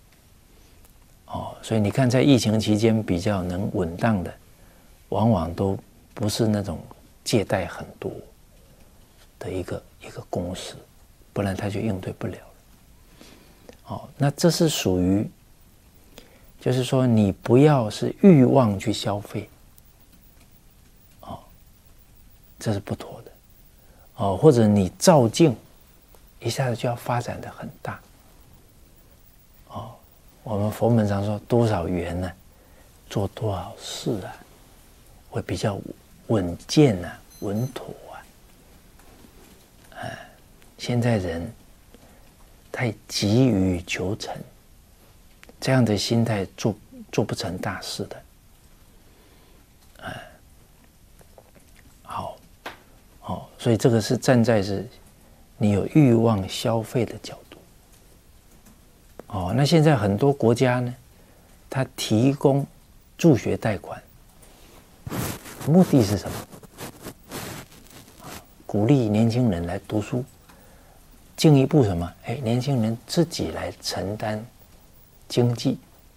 所以你看，在疫情期间比较能稳当的，往往都不是那种借贷很多的一个公司，不然他就应对不了了。那这是属于，就是说你不要是欲望去消费，这是不妥的。或者你照镜，一下子就要发展得很大。我们佛门常说多少缘呢，做多少事啊，会比较稳健啊，稳妥啊。现在人太急于求成，这样的心态做不成大事的。所以这个是站在是你有欲望消费的角度。那现在很多国家呢，它提供助学贷款，目的是什么？鼓励年轻人来读书，进一步什么？年轻人自己来承担经济，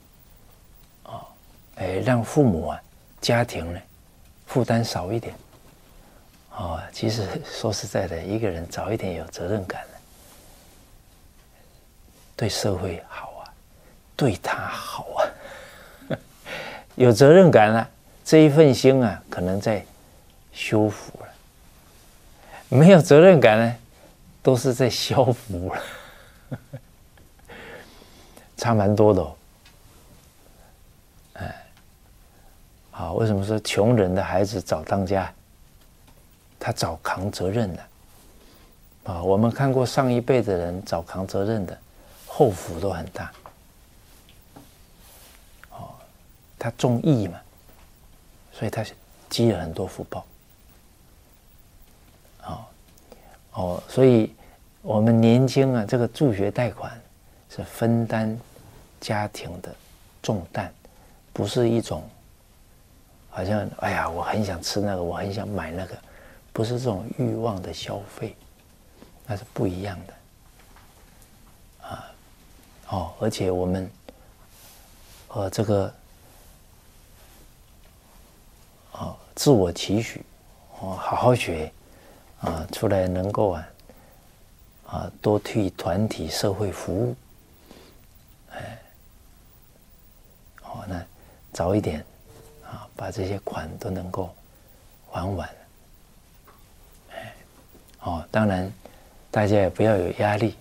让父母家庭呢负担少一点。其实说实在的，一个人早一点有责任感了，对社会好啊，对他好啊。有责任感了，这一份心啊，可能在修复了；没有责任感呢，都是在消福了。差蛮多的。为什么说穷人的孩子早当家？他早扛责任了。我们看过上一辈的人早扛责任的，后福都很大。他重义嘛，所以他积了很多福报。所以我们年轻啊，这个助学贷款是分担家庭的重担，不是一种好像我很想吃那个，我很想买那个，不是这种欲望的消费，那是不一样的。而且我们这个自我期许，好好学出来能够多替团体社会服务，那早一点把这些款都能够还完。当然大家也不要有压力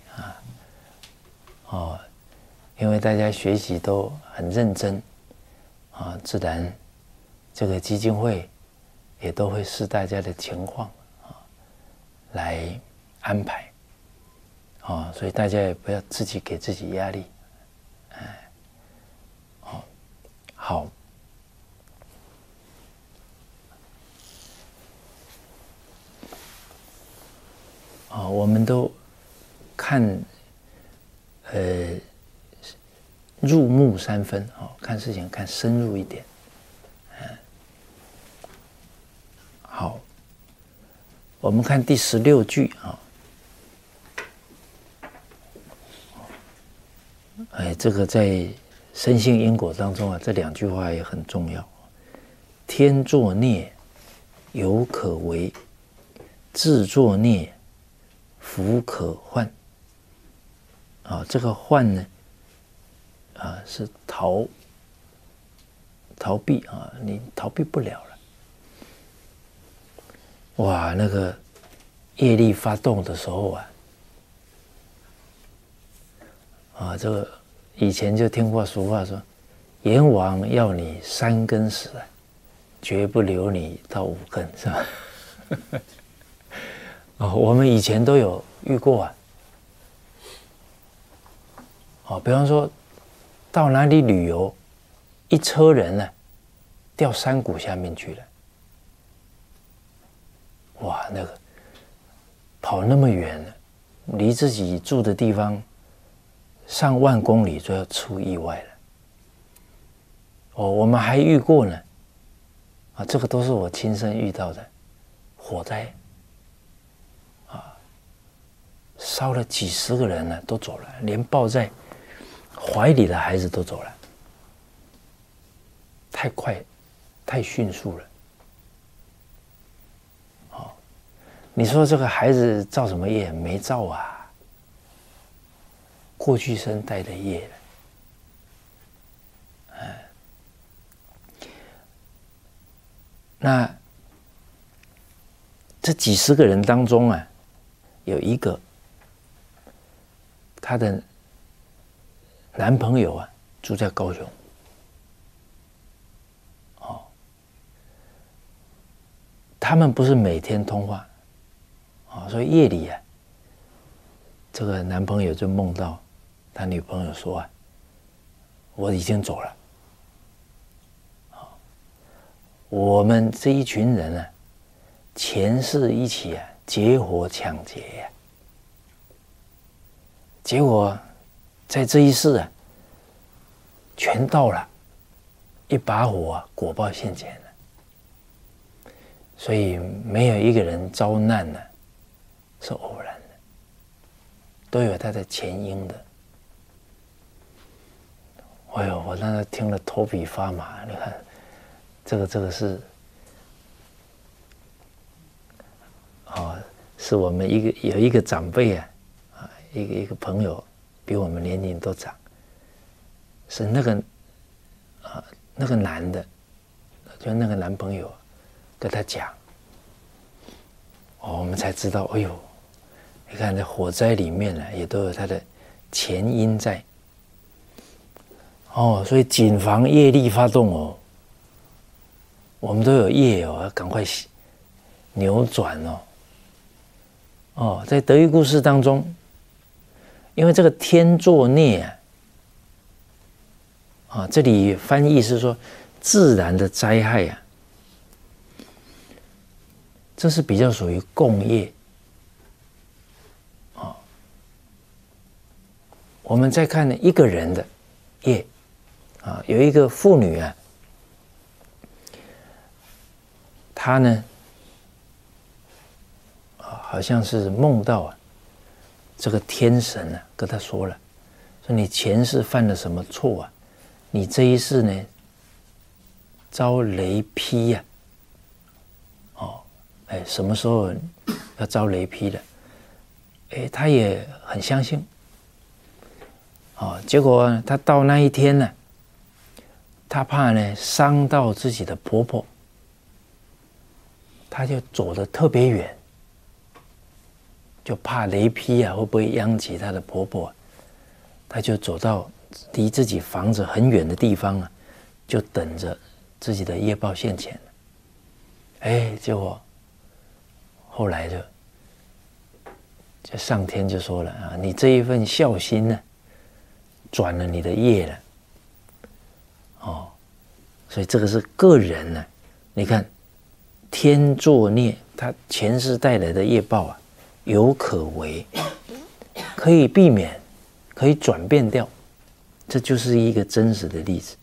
因为大家学习都很认真自然这个基金会也都会视大家的情况来安排所以大家也不要自己给自己压力。好，我们都看入木三分看事情看深入一点。好，我们看第16句这个在生性因果当中这2句话也很重要。天作孽， 有可为；自作孽，福可患。啊，这个患呢，啊是逃避啊，你逃避不了了。哇，那个业力发动的时候啊，这个以前就听过俗话说，阎王要你3根死啊，绝不留你到5根，是吧？哦，我们以前都有遇过啊。哦，比方说到哪里旅游，一车人呢掉山谷下面去了。哇，那个跑那么远了，离自己住的地方上万公里就要出意外了。哦，我们还遇过呢。啊，这个都是我亲身遇到的火灾。啊，烧了几10个人呢，都走了，连抱在怀里的孩子都走了，太快，太迅速了。哦，你说这个孩子造什么业？没造啊，过去生带的业了。那这几10个人当中啊，有一个她的男朋友啊住在高雄。哦，他们不是每天通话，哦，所以夜里啊，这个男朋友就梦到他女朋友说啊，我已经走了。我们这一群人啊，前世一起啊结伙抢劫呀，结果在这一世啊，全到了，一把火啊，果报现前了。所以没有一个人遭难呢，是偶然的，都有它的前因的。哎呦，我那时听了头皮发麻，你看。这个是，是我们有一个长辈啊，一个朋友，比我们年龄都长，是那个男的，就那个男朋友跟他讲，我们才知道，哎呦，你看这火灾里面呢，也都有它的前因在，所以谨防业力发动哦。我们都有业哦，要赶快扭转哦。在德育故事当中，因为这个天作孽啊，这里翻译是说自然的灾害啊，这是比较属于共业。我们再看一个人的业啊，有一个妇女啊。他呢，好像是梦到啊，这个天神啊跟他说了，说你前世犯了什么错啊？你这一世呢，遭雷劈呀。什么时候要遭雷劈的？他也很相信。结果他到那一天呢，他怕呢伤到自己的婆婆。他就走得特别远，就怕雷劈啊会不会殃及他的婆婆，他就走到离自己房子很远的地方啊，就等着自己的业报现前。结果后来就上天就说了啊，你这一份孝心呢，转了你的业了。所以这个是个人呢，你看。天作孽，他前世带来的业报啊，有可为，可以避免，可以转变掉，这就是一个真实的例子。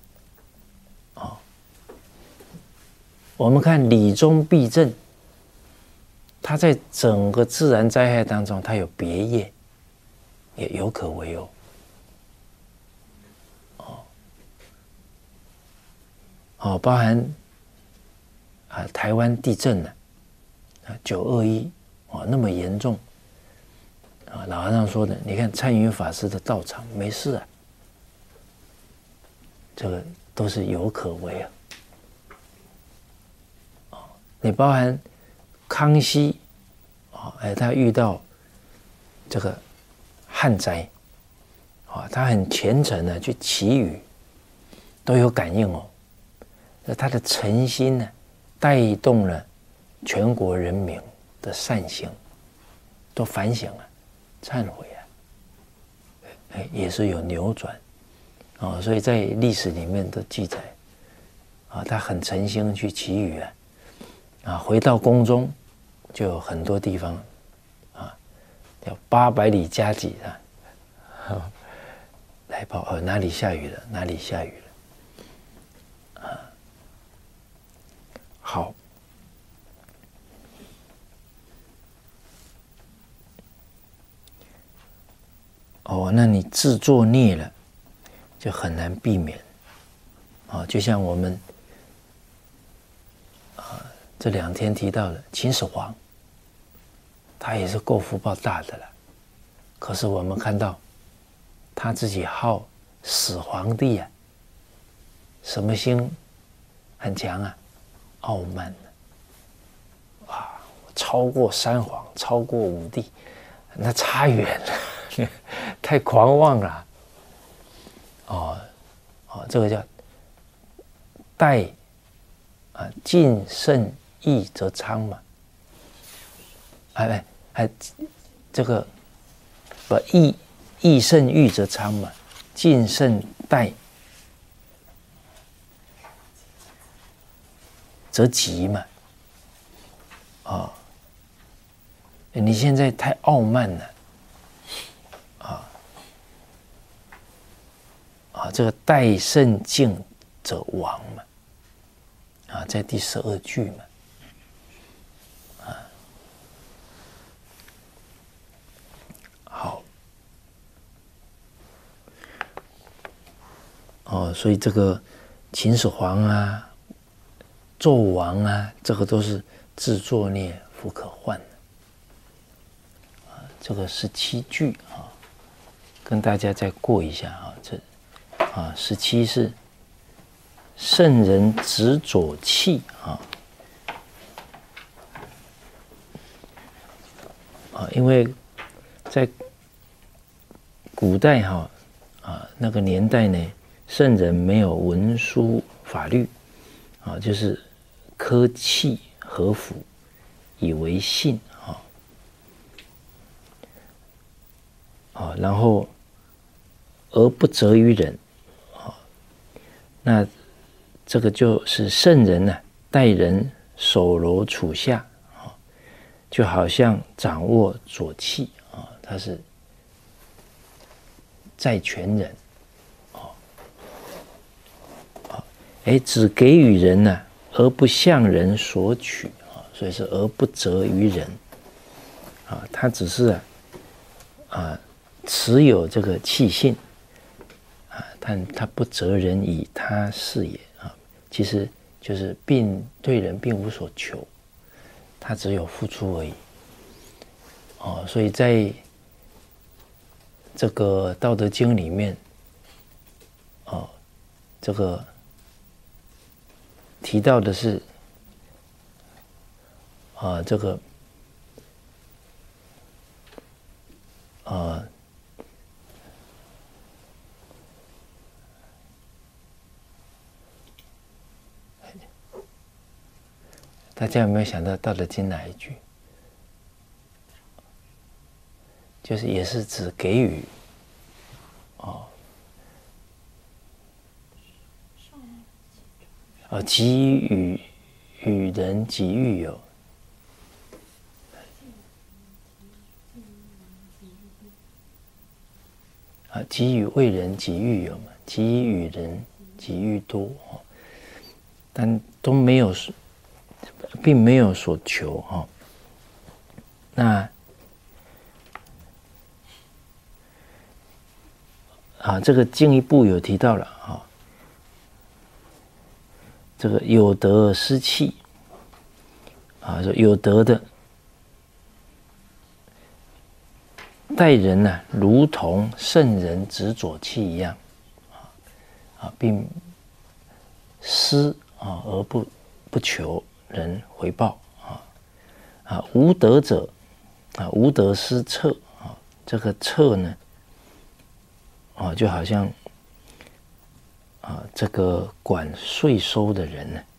我们看理中必正，它在整个自然灾害当中，它有别业，也有可为哦。包含台湾地震了，921那么严重老和尚说的，你看参云法师的道场没事啊，这个都是有可为你包含康熙他遇到这个旱灾他很虔诚的去祈雨，都有感应那他的诚心呢，带动了全国人民的善行，都反省忏悔也是有扭转所以在历史里面的记载他很诚心去祈雨回到宫中就有很多地方叫800里加急来报哪里下雨了，哪里下雨了好。那你自作孽了，就很难避免就像我们这2天提到的秦始皇，他也是够福报大的了，可是我们看到他自己号始皇帝什么心很强傲慢超过3皇，超过5帝，那差远了太狂妄了这个叫待尽圣义则昌嘛这个不义胜欲则昌嘛，尽圣待则吉嘛你现在太傲慢了这个待圣敬则亡嘛在第12句嘛好所以这个秦始皇纣王这个都是自作孽福可患这个17句跟大家再过一下17是圣人执左契因为在古代那个年代呢，圣人没有文书法律就是科契合符以为信然后而不责于人那这个就是圣人待人手柔处下就好像掌握左契他是在权人只给予人而不向人索取所以是而不责于人他只是持有这个器性但他不责人以他事也其实就是对人并无所求，他只有付出而已所以在这个《道德经》里面这个提到的是这个大家有没有想到《道德经》哪一句？就是也是指给予给予人己欲有给予为人己欲有嘛，给予人己欲多但都没有并没有所求那这个进一步有提到了这个有德而失器说有德的待人呢，如同圣人执左契一样，并施而不求人回报无德者无德施策这个策呢就好像这个管税收的人呢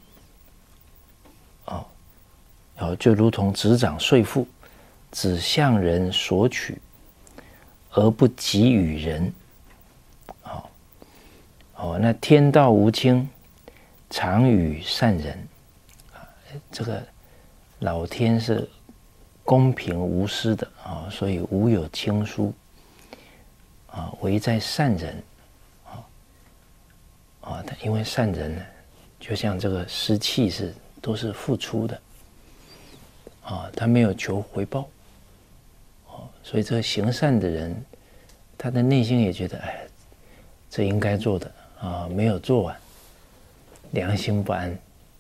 就如同执掌税赋，只向人索取，而不给予人。那天道无亲，常与善人。这个老天是公平无私的所以无有亲疏唯在善人因为善人呢，就像这个施气都是付出的他没有求回报所以这个行善的人，他的内心也觉得这应该做的没有做完，良心不安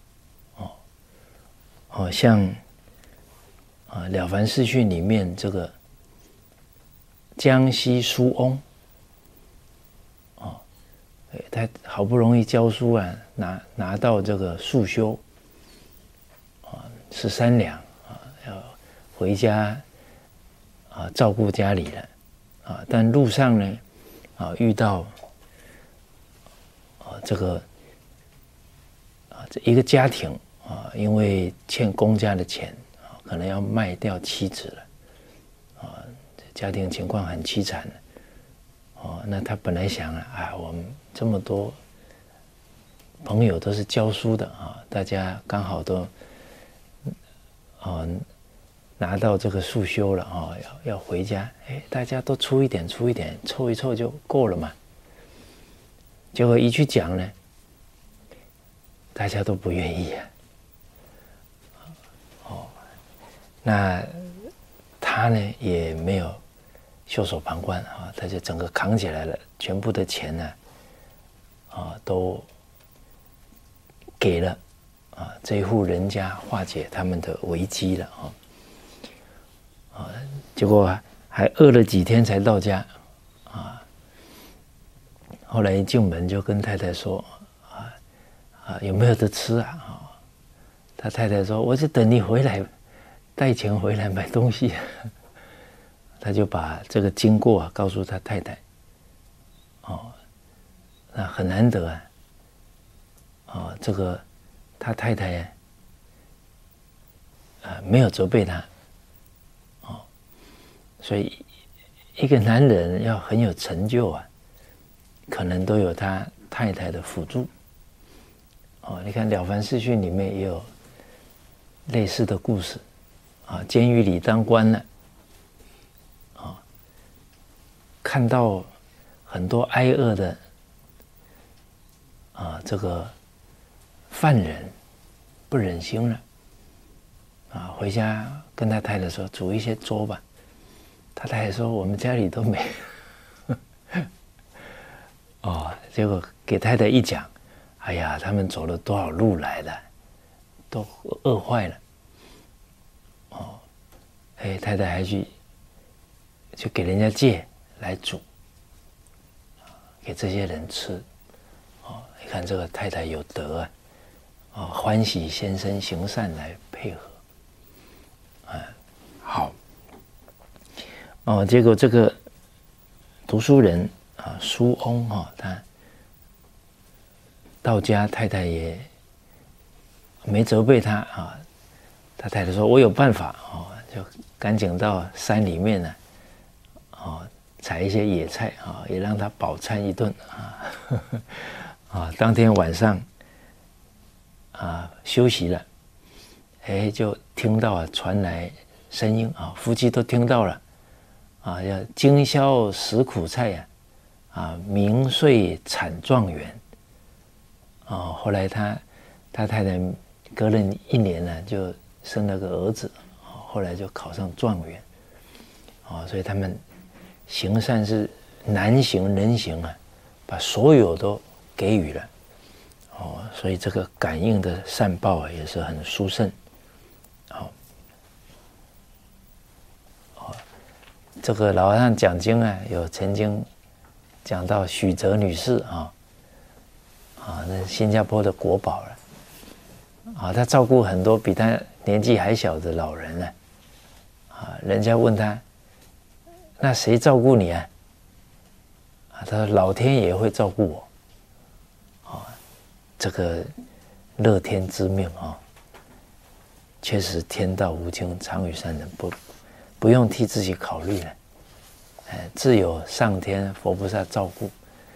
像了凡四训里面这个江西苏翁他好不容易教书拿到这个束修13两要回家照顾家里了但路上呢遇到这个一个家庭因为欠公家的钱可能要卖掉妻子了家庭情况很凄惨那他本来想我们这么多朋友都是教书的大家刚好都拿到这个束修了要回家，大家都出一点，凑一凑就够了嘛。结果一去讲呢，大家都不愿意那他呢也没有袖手旁观他就整个扛起来了，全部的钱呢都给了这一户人家，化解他们的危机了结果还饿了几天才到家后来一进门就跟太太说有没有得吃他太太说我就等你回来，带钱回来买东西他就把这个经过告诉他太太那很难得这个他太太没有责备他所以一个男人要很有成就可能都有他太太的辅助你看《了凡四训》里面也有类似的故事监狱里当官了看到很多挨饿的这个犯人不忍心了回家跟他太太说煮一些粥吧，他太太说我们家里都没结果给太太一讲，哎呀，他们走了多少路来的，都饿坏了太太还去给人家借来煮给这些人吃你看这个太太有德欢喜先生行善来配合好结果这个读书人苏翁他到家，太太也没责备他他太太说我有办法就赶紧到山里面呢采一些野菜也让他饱餐一顿当天晚上休息了就听到传来声音夫妻都听到了要今宵食苦菜明岁产状元后来他太太隔了1年呢就生了个儿子后来就考上状元所以他们行善是难行能行把所有都给予了所以这个感应的善报也是很殊胜这个老和尚讲经啊，有曾经讲到许哲女士那新加坡的国宝了她照顾很多比她年纪还小的老人呢人家问她，那谁照顾你啊？她说老天爷会照顾我这个乐天之命确实天道无情，常与善人不用替自己考虑了，自有上天佛菩萨照顾。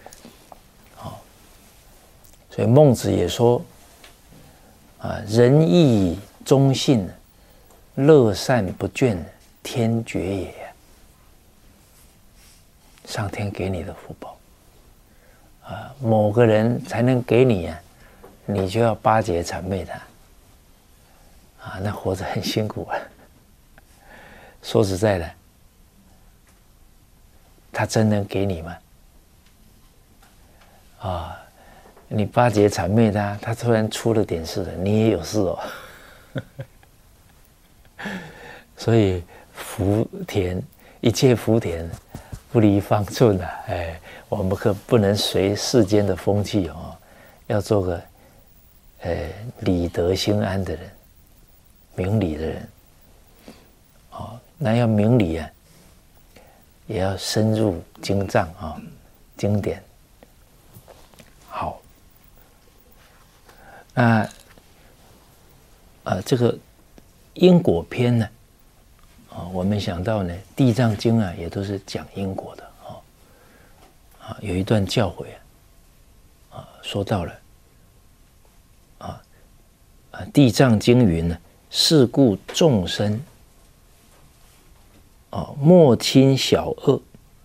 所以孟子也说仁义忠信，乐善不倦，天爵也。上天给你的福报某个人才能给你你就要巴结谄媚他那活着很辛苦说实在的，他真能给你吗？你巴结谄媚他，他突然出了点事了，你也有事所以福田，一切福田不离方寸我们可不能随世间的风气要做个理德心安的人，明理的人那要明理也要深入经藏经典。好，那这个因果篇呢我们想到呢，《地藏经》也都是讲因果的有一段教诲说到了地藏经云呢，是故众生莫轻小恶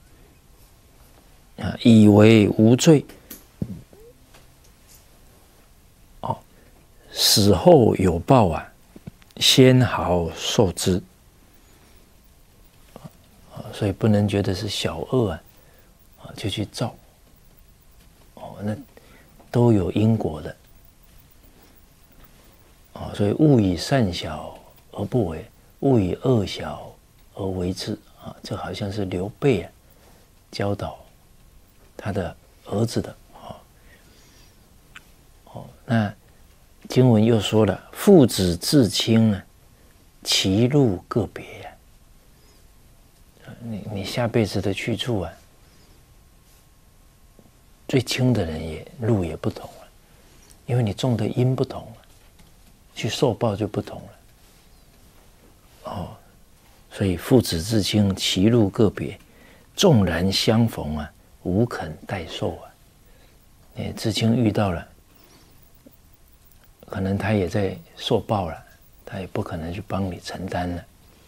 以为无罪死后有报先毫受之所以不能觉得是小恶就去造那都有因果的所以勿以善小而不为，勿以恶小而为之这好像是刘备教导他的儿子的那经文又说了，父子至亲其路各别你下辈子的去处最亲的人路也不同了，因为你种的因不同了，去受报就不同了所以父子至亲其路各别，纵然相逢无肯代受至亲遇到了，可能他也在受报了，他也不可能去帮你承担了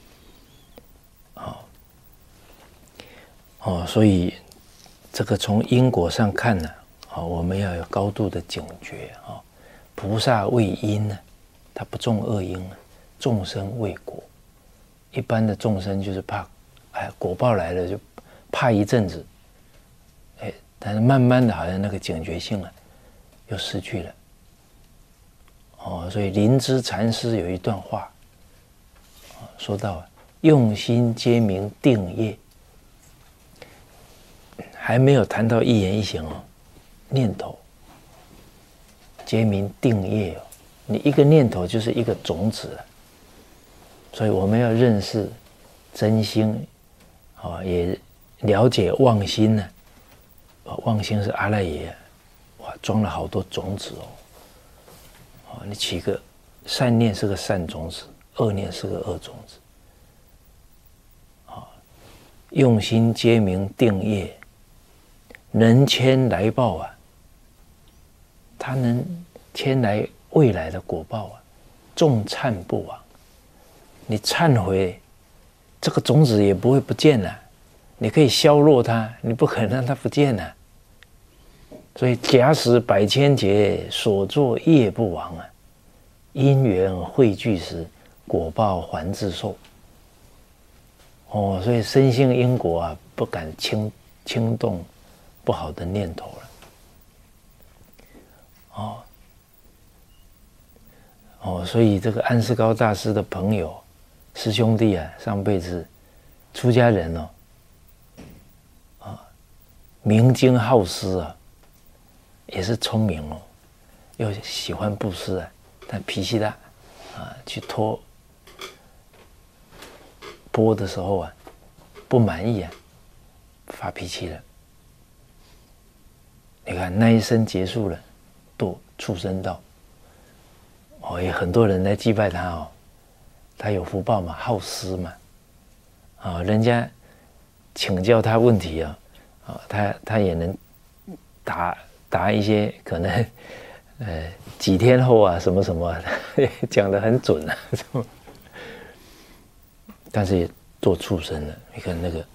所以这个从因果上看呢我们要有高度的警觉菩萨为因呢，他不种恶因众生为果。一般的众生就是怕果报来了就怕一阵子但是慢慢的好像那个警觉性又失去了所以灵芝禅师有一段话说到用心皆明定业，还没有谈到一言一行念头皆明定业你一个念头就是一个种子了，所以我们要认识真心也了解妄心呢妄心是阿赖耶装了好多种子你起个善念是个善种子，恶念是个恶种子用心皆明定业，能牵来报它能牵来未来的果报众忏不亡。你忏悔，这个种子也不会不见了，你可以削弱它，你不可能让它不见了。所以假使百千劫所作业不亡因缘汇聚时，果报还自受所以深信因果不敢轻动不好的念头了所以这个安世高大师的朋友师兄弟啊，上辈子出家人明经好施啊，也是聪明又喜欢布施啊，但脾气大去托钵的时候不满意发脾气了。你看那一生结束了，堕畜生道。也很多人来祭拜他他有福报嘛，好施嘛，人家请教他问题他也能答一些可能几天后什么什么讲得很准但是也做畜生了。你看那个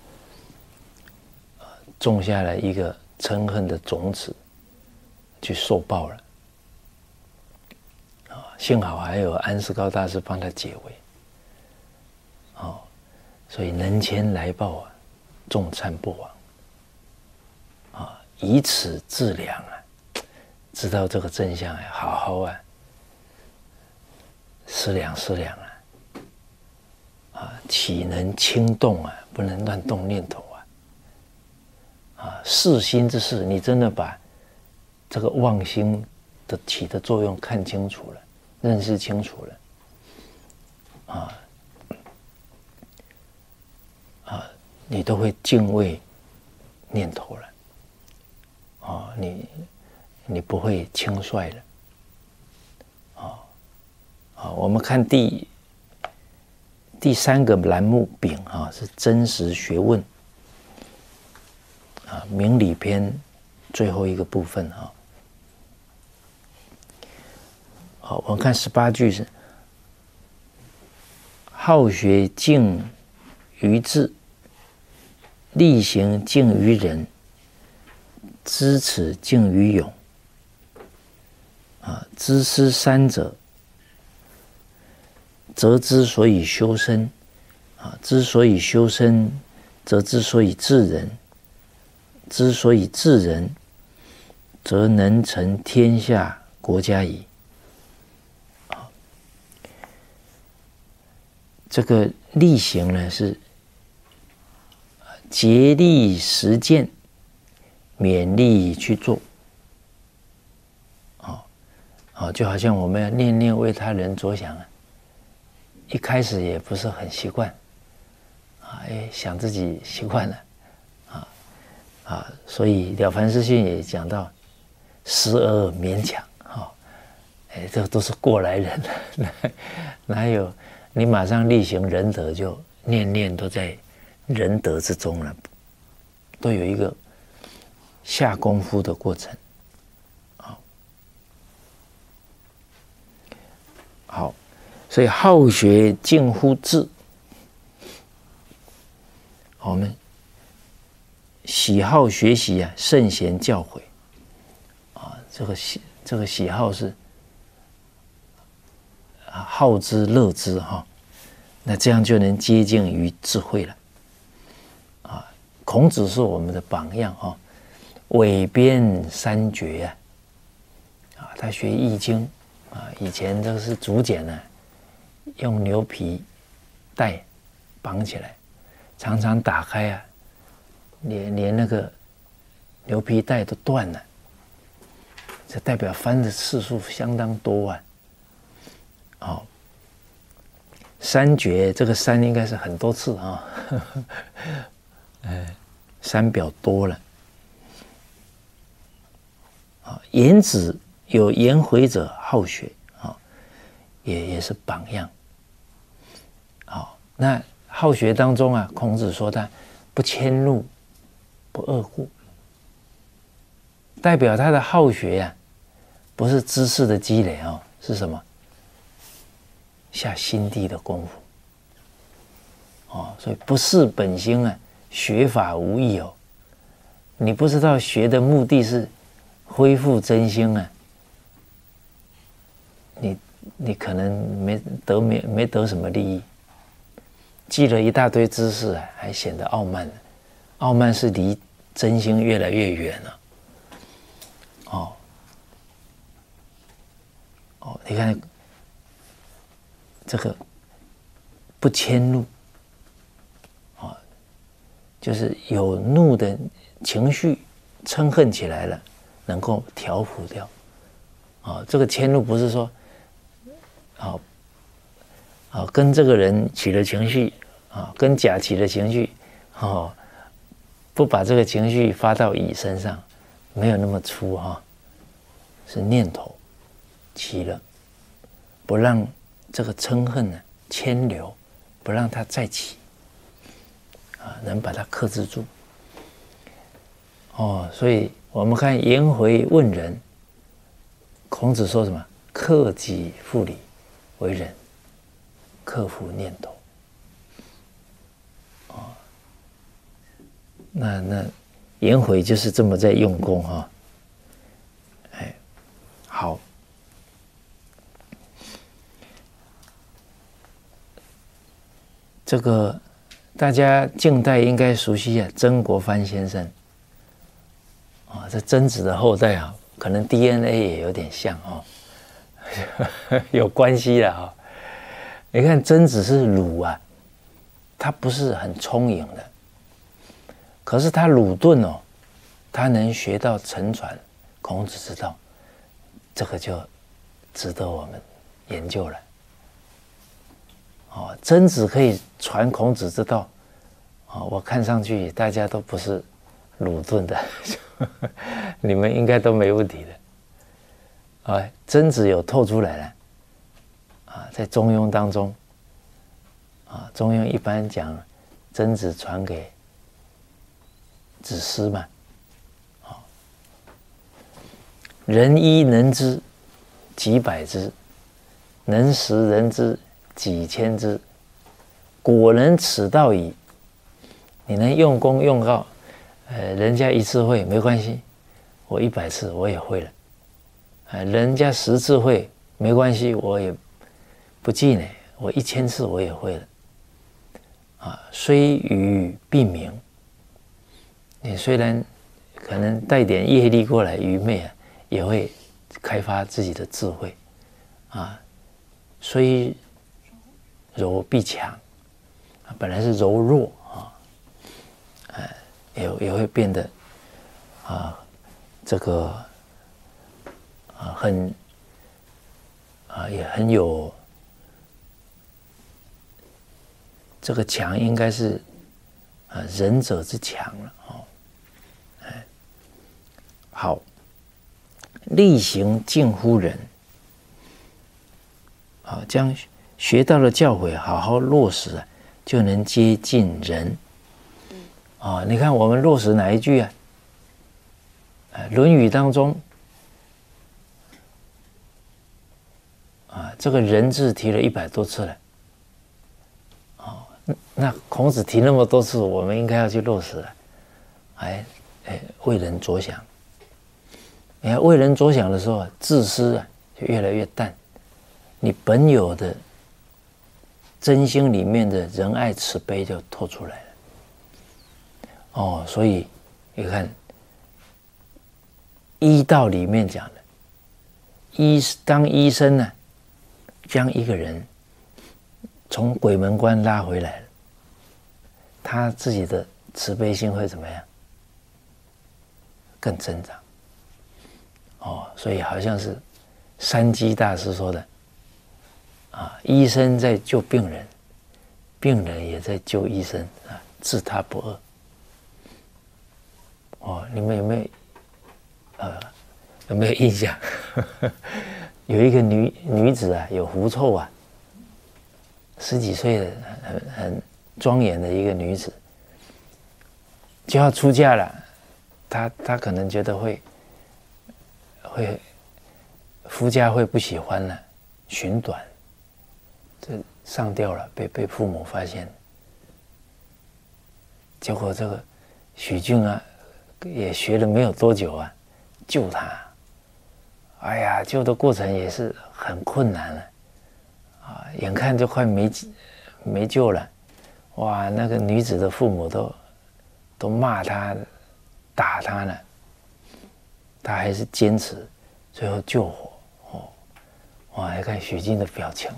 种下了一个嗔恨的种子，去受报了。幸好还有安世高大师帮他解围，所以能迁来报众忏不亡，以此自量知道这个真相好好思量岂能轻动不能乱动念头事心之事，你真的把这个妄心的起的作用看清楚了，认识清楚了，你都会敬畏念头了，你不会轻率了，我们看第3个栏目丙是真实学问明理篇最后一个部分好，我们看18句是：好学敬于智，力行敬于人，知耻敬于勇。知思三者，则之所以修身。之所以修身，则之所以治人。之所以治人，则能成天下国家矣。这个力行呢，是竭力实践，勉力去做。就好像我们要念念为他人着想一开始也不是很习惯想自己习惯了所以了凡四训也讲到时而勉强这都是过来人哪有你马上力行仁德就念念都在仁德之中了，都有一个下功夫的过程。好，所以好学近乎智，我们喜好学习圣贤教诲这个喜好是好之乐之那这样就能接近于智慧了孔子是我们的榜样韦编三绝他学易经以前这个是竹简用牛皮带绑起来，常常打开连那个牛皮带都断了，这代表翻的次数相当多三绝这个三应该是很多次三表多了颜子有颜回者好学也是榜样那好学当中孔子说他不迁怒不恶故，代表他的好学不是知识的积累是什么？下心地的功夫所以不是本心学法无益你不知道学的目的是恢复真心你可能没得什么利益，记了一大堆知识还显得傲慢傲慢是离真心越来越远了你看这个不迁怒，就是有怒的情绪嗔恨起来了，能够调伏掉。这个迁怒不是说，跟这个人起了情绪，跟甲起了情绪，不把这个情绪发到乙身上，没有那么粗是念头起了，不让这个嗔恨呢牵流，不让它再起，能把它克制住。所以我们看颜回问仁，孔子说什么？克己复礼为仁，克服念头。那颜回就是这么在用功好。这个大家近代应该熟悉曾国藩先生这曾子的后代可能 DNA 也有点像有关系了你看曾子是鲁他不是很聪颖的，可是他鲁钝他能学到沉传孔子之道，这个就值得我们研究了。曾子可以传孔子之道，我看上去大家都不是鲁钝的，你们应该都没问题的。曾子有透出来了，在中庸当中，中庸一般讲曾子传给子思嘛，人一能知几百之，能识人之几千之，果能此道矣。你能用功用到，人家1次会没关系，我100次我也会了。人家10次会没关系，我也不记呢，我1000次我也会了。虽愚必明。你虽然可能带点业力过来愚昧也会开发自己的智慧虽柔必强，本来是柔弱也会变得这个也很有这个强，应该是仁者之强了好，力行近乎仁，将学到的教诲好好落实就能接近仁。你看我们落实哪一句论语当中这个仁字提了100多次了。那孔子提那么多次，我们应该要去落实了。为人着想。你看为人着想的时候自私就越来越淡，你本有的真心里面的仁爱慈悲就透出来了。所以你看医道里面讲的，当医生呢，将一个人从鬼门关拉回来了，他自己的慈悲心会怎么样？更增长。所以好像是山基大师说的医生在救病人，病人也在救医生自他不恶。你们有没有印象？有一个女子有狐臭10几岁的很庄严的一个女子，就要出嫁了，她可能觉得会夫家会不喜欢了，寻短，这上吊了，被父母发现。结果这个许俊也学了没有多久救他。救的过程也是很困难了眼看就快没救了。哇，那个女子的父母都骂他打他了，他还是坚持，最后救活哇，来看许晋的表情，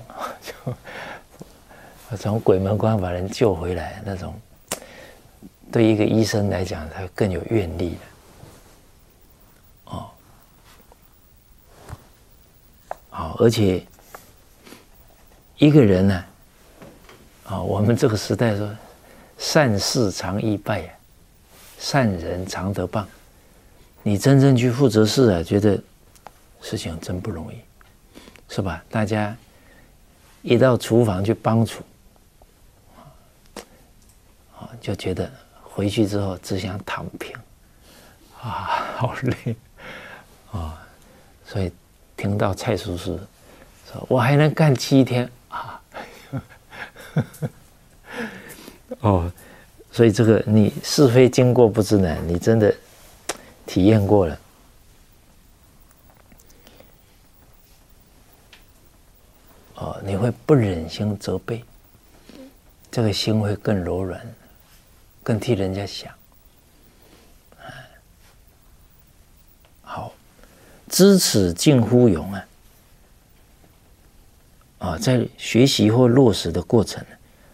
就从鬼门关把人救回来，那种对一个医生来讲，他更有愿力了。哦，好，而且一个人呢，我们这个时代说，善事常易败，善人常得棒。你真正去负责事啊，觉得事情真不容易，是吧？大家一到厨房去帮厨，就觉得回去之后只想躺平，好累啊！所以听到蔡叔叔说我还能干7天啊，所以这个你是非经过不知难，你真的体验过了。你会不忍心责备，这个心会更柔软，更替人家想。好，知耻近乎勇在学习或落实的过程，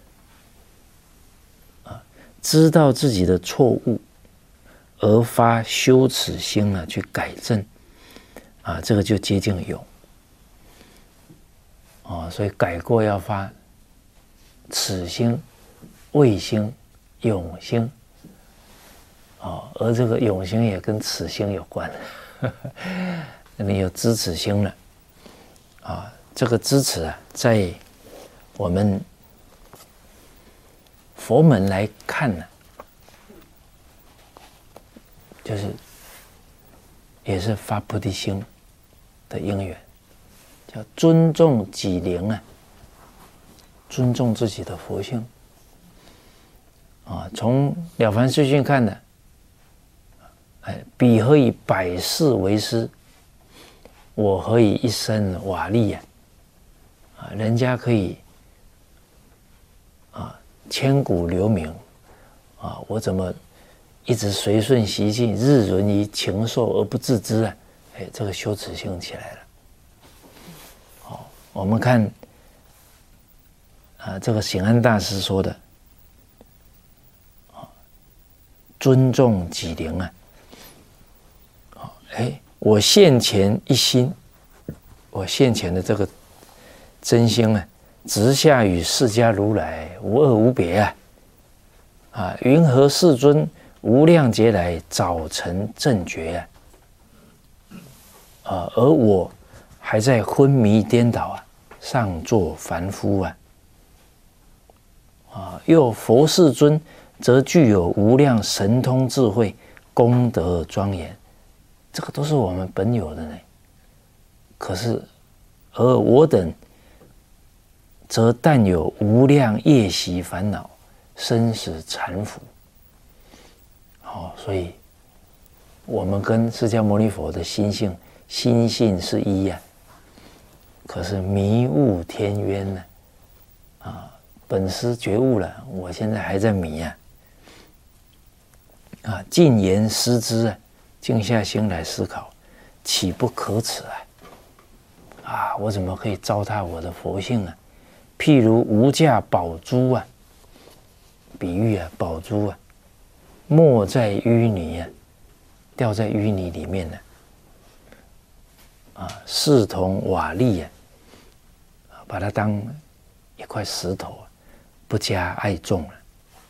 知道自己的错误，而发羞耻心去改正，这个就接近勇。所以改过要发耻心、畏心、勇心，而这个勇心也跟耻心有关。你有知耻心了，这个知耻在我们佛门来看呢，就是也是发菩提心的因缘。叫尊重己灵尊重自己的佛性从《了凡四训》看的，彼何以百世为师，我何以一身瓦砾人家可以千古留名我怎么一直随顺习性，日轮于禽兽而不自知这个羞耻心起来了。我们看这个显安大师说的尊重己灵我现前一心，我现前的这个真心直下与释迦如来无二无别云何世尊无量劫来早成正觉而我还在昏迷颠倒尚作凡夫又佛世尊则具有无量神通智慧，功德庄严，这个都是我们本有的呢。可是而我等则但有无量业习烦恼，生死缠缚。所以我们跟释迦牟尼佛的心性是一可是迷悟天渊呢本师觉悟了，我现在还在迷静言思之静下心来思考，岂不可耻我怎么可以糟蹋我的佛性譬如无价宝珠比喻宝珠没在淤泥掉在淤泥里面视同瓦砾把它当一块石头不加爱重了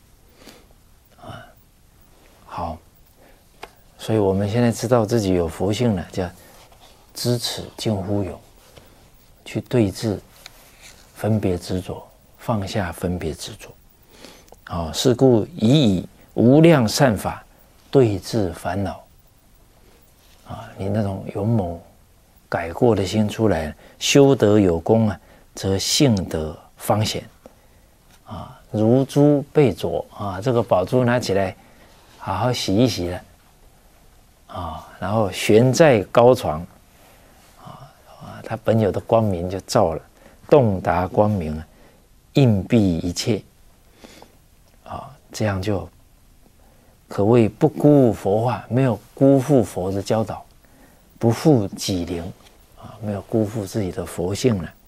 好，所以我们现在知道自己有佛性了，叫知耻近乎勇，去对治分别执着，放下分别执着是故以无量善法对治烦恼你那种勇猛改过的心出来，修德有功则性德方显如珠被濯这个宝珠拿起来好好洗一洗了然后悬在高床它本有的光明就照了，洞达光明映蔽一切这样就可谓不辜佛化，没有辜负佛的教导，不负己灵没有辜负自己的佛性了，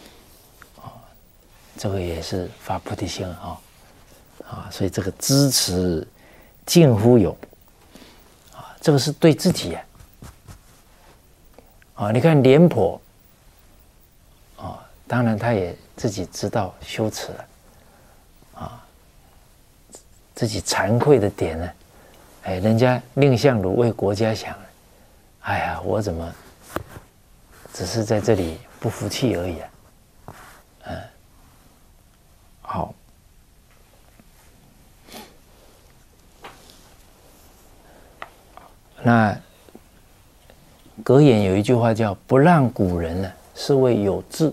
这个也是发菩提心所以这个知持近乎有这个是对自己你看廉颇当然他也自己知道羞耻了自己惭愧的点呢，人家蔺相如为国家想，哎呀，我怎么只是在这里不服气而已好。那格言有一句话叫"不让古人呢，是谓有志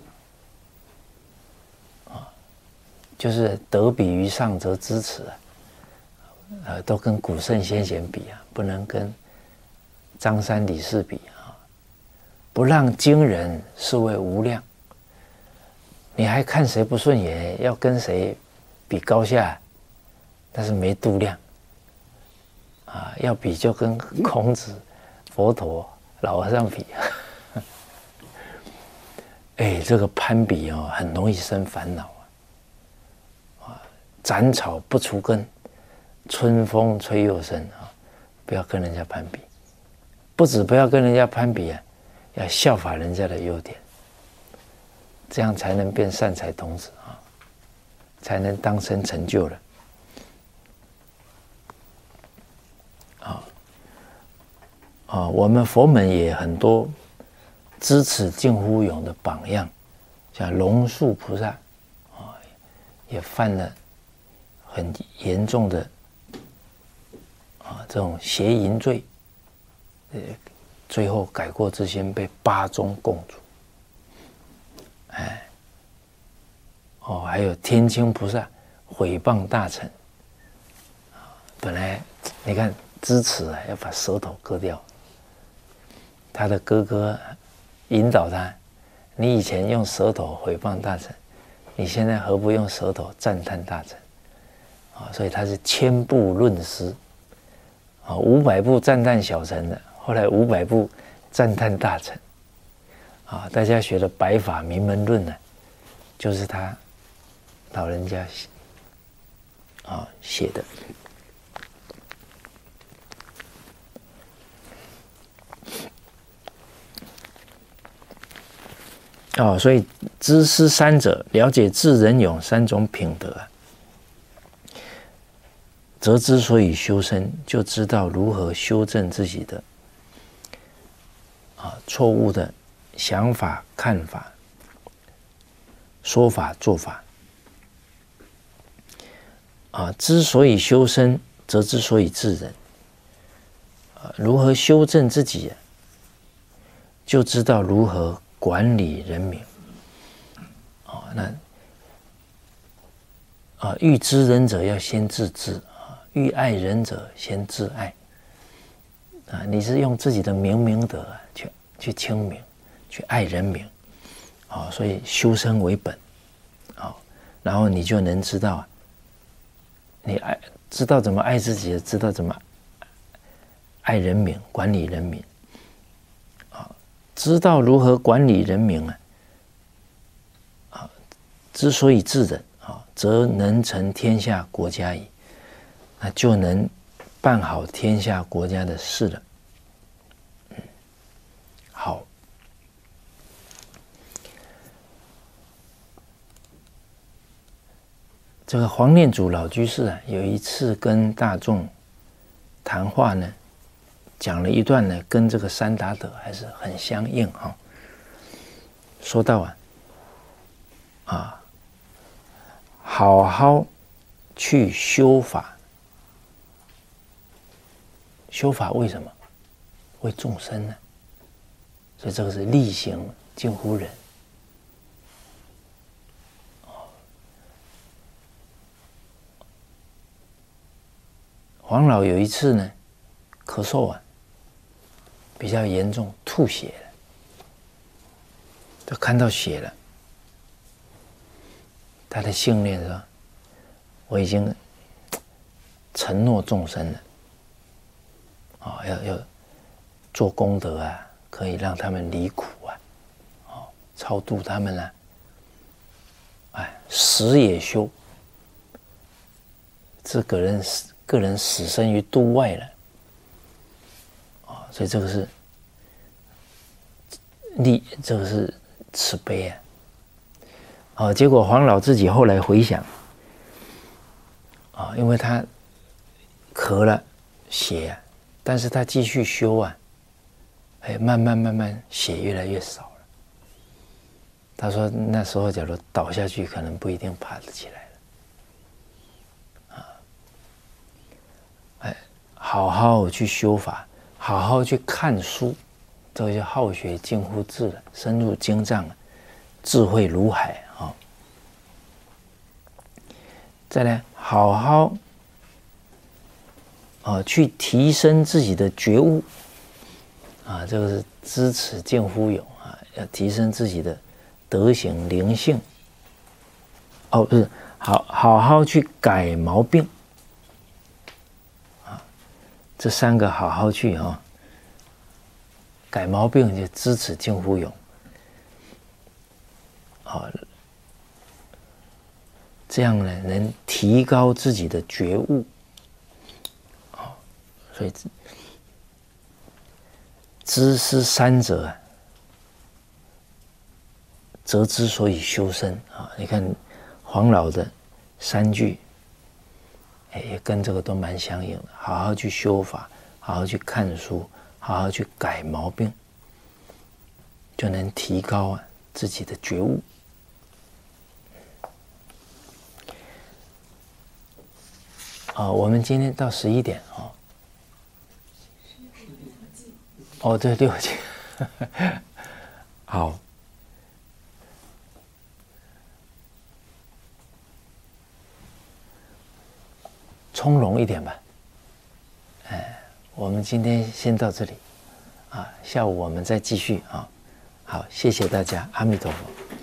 "，就是得比于上则知耻都跟古圣先贤比不能跟张三李四比不让今人，是谓无量。你还看谁不顺眼，要跟谁比高下，但是没度量要比就跟孔子、佛陀、老和尚比这个攀比很容易生烦恼斩草不除根，春风吹又生不要跟人家攀比，不止不要跟人家攀比要效法人家的优点，这样才能变善财童子才能当生成就了我们佛门也很多知耻近乎勇的榜样，像龙树菩萨也犯了很严重的这种邪淫罪，最后改过自新，被8宗供主。还有天亲菩萨毁谤大臣，本来你看知耻要把舌头割掉，他的哥哥引导他，你以前用舌头毁谤大臣，你现在何不用舌头赞叹大臣所以他是1000部论诗500部赞叹小臣的，后来500部赞叹大臣大家学的《白法名门论》呢，就是他老人家写的所以知师三者，了解智仁勇3种品德则之所以修身，就知道如何修正自己的错误的想法、看法、说法、做法之所以修身，则之所以治人如何修正自己就知道如何管理人民欲知人者要先自知欲爱人者先自爱你是用自己的明德去清明，去爱人民所以修身为本然后你就能知道你知道怎么爱自己，知道怎么爱人民，管理人民知道如何管理人民之所以治人则能成天下国家矣，那就能办好天下国家的事了好，这个黄念祖老居士有一次跟大众谈话呢，讲了一段呢，跟这个三达德还是很相应说到好好去修法，修法为什么？为众生呢？所以这个是力行近乎仁。黄老有一次呢，咳嗽比较严重，吐血了，就看到血了。他的信念说：“我已经承诺众生了，要做功德可以让他们离苦超度他们了，死也修，这个人死生于度外了，所以这个是这个是慈悲结果黄老自己后来回想，因为他咳了血但是他继续修慢慢血越来越少了。他说那时候假如倒下去，可能不一定爬得起来了。好好去修法，好好去看书，这个叫好学近乎智了，深入经藏，智慧如海再来好好去提升自己的觉悟这个是知耻近乎勇要提升自己的德行灵性不是好好去改毛病这三个好好去改毛病就知耻近乎勇这样呢能提高自己的觉悟所以知思三者则之所以修身你看黄老的三句也跟这个都蛮相应的，好好去修法，好好去看书，好好去改毛病，就能提高自己的觉悟。我们今天到11点对，6点好，从容一点吧。我们今天先到这里下午我们再继续好，谢谢大家，阿弥陀佛。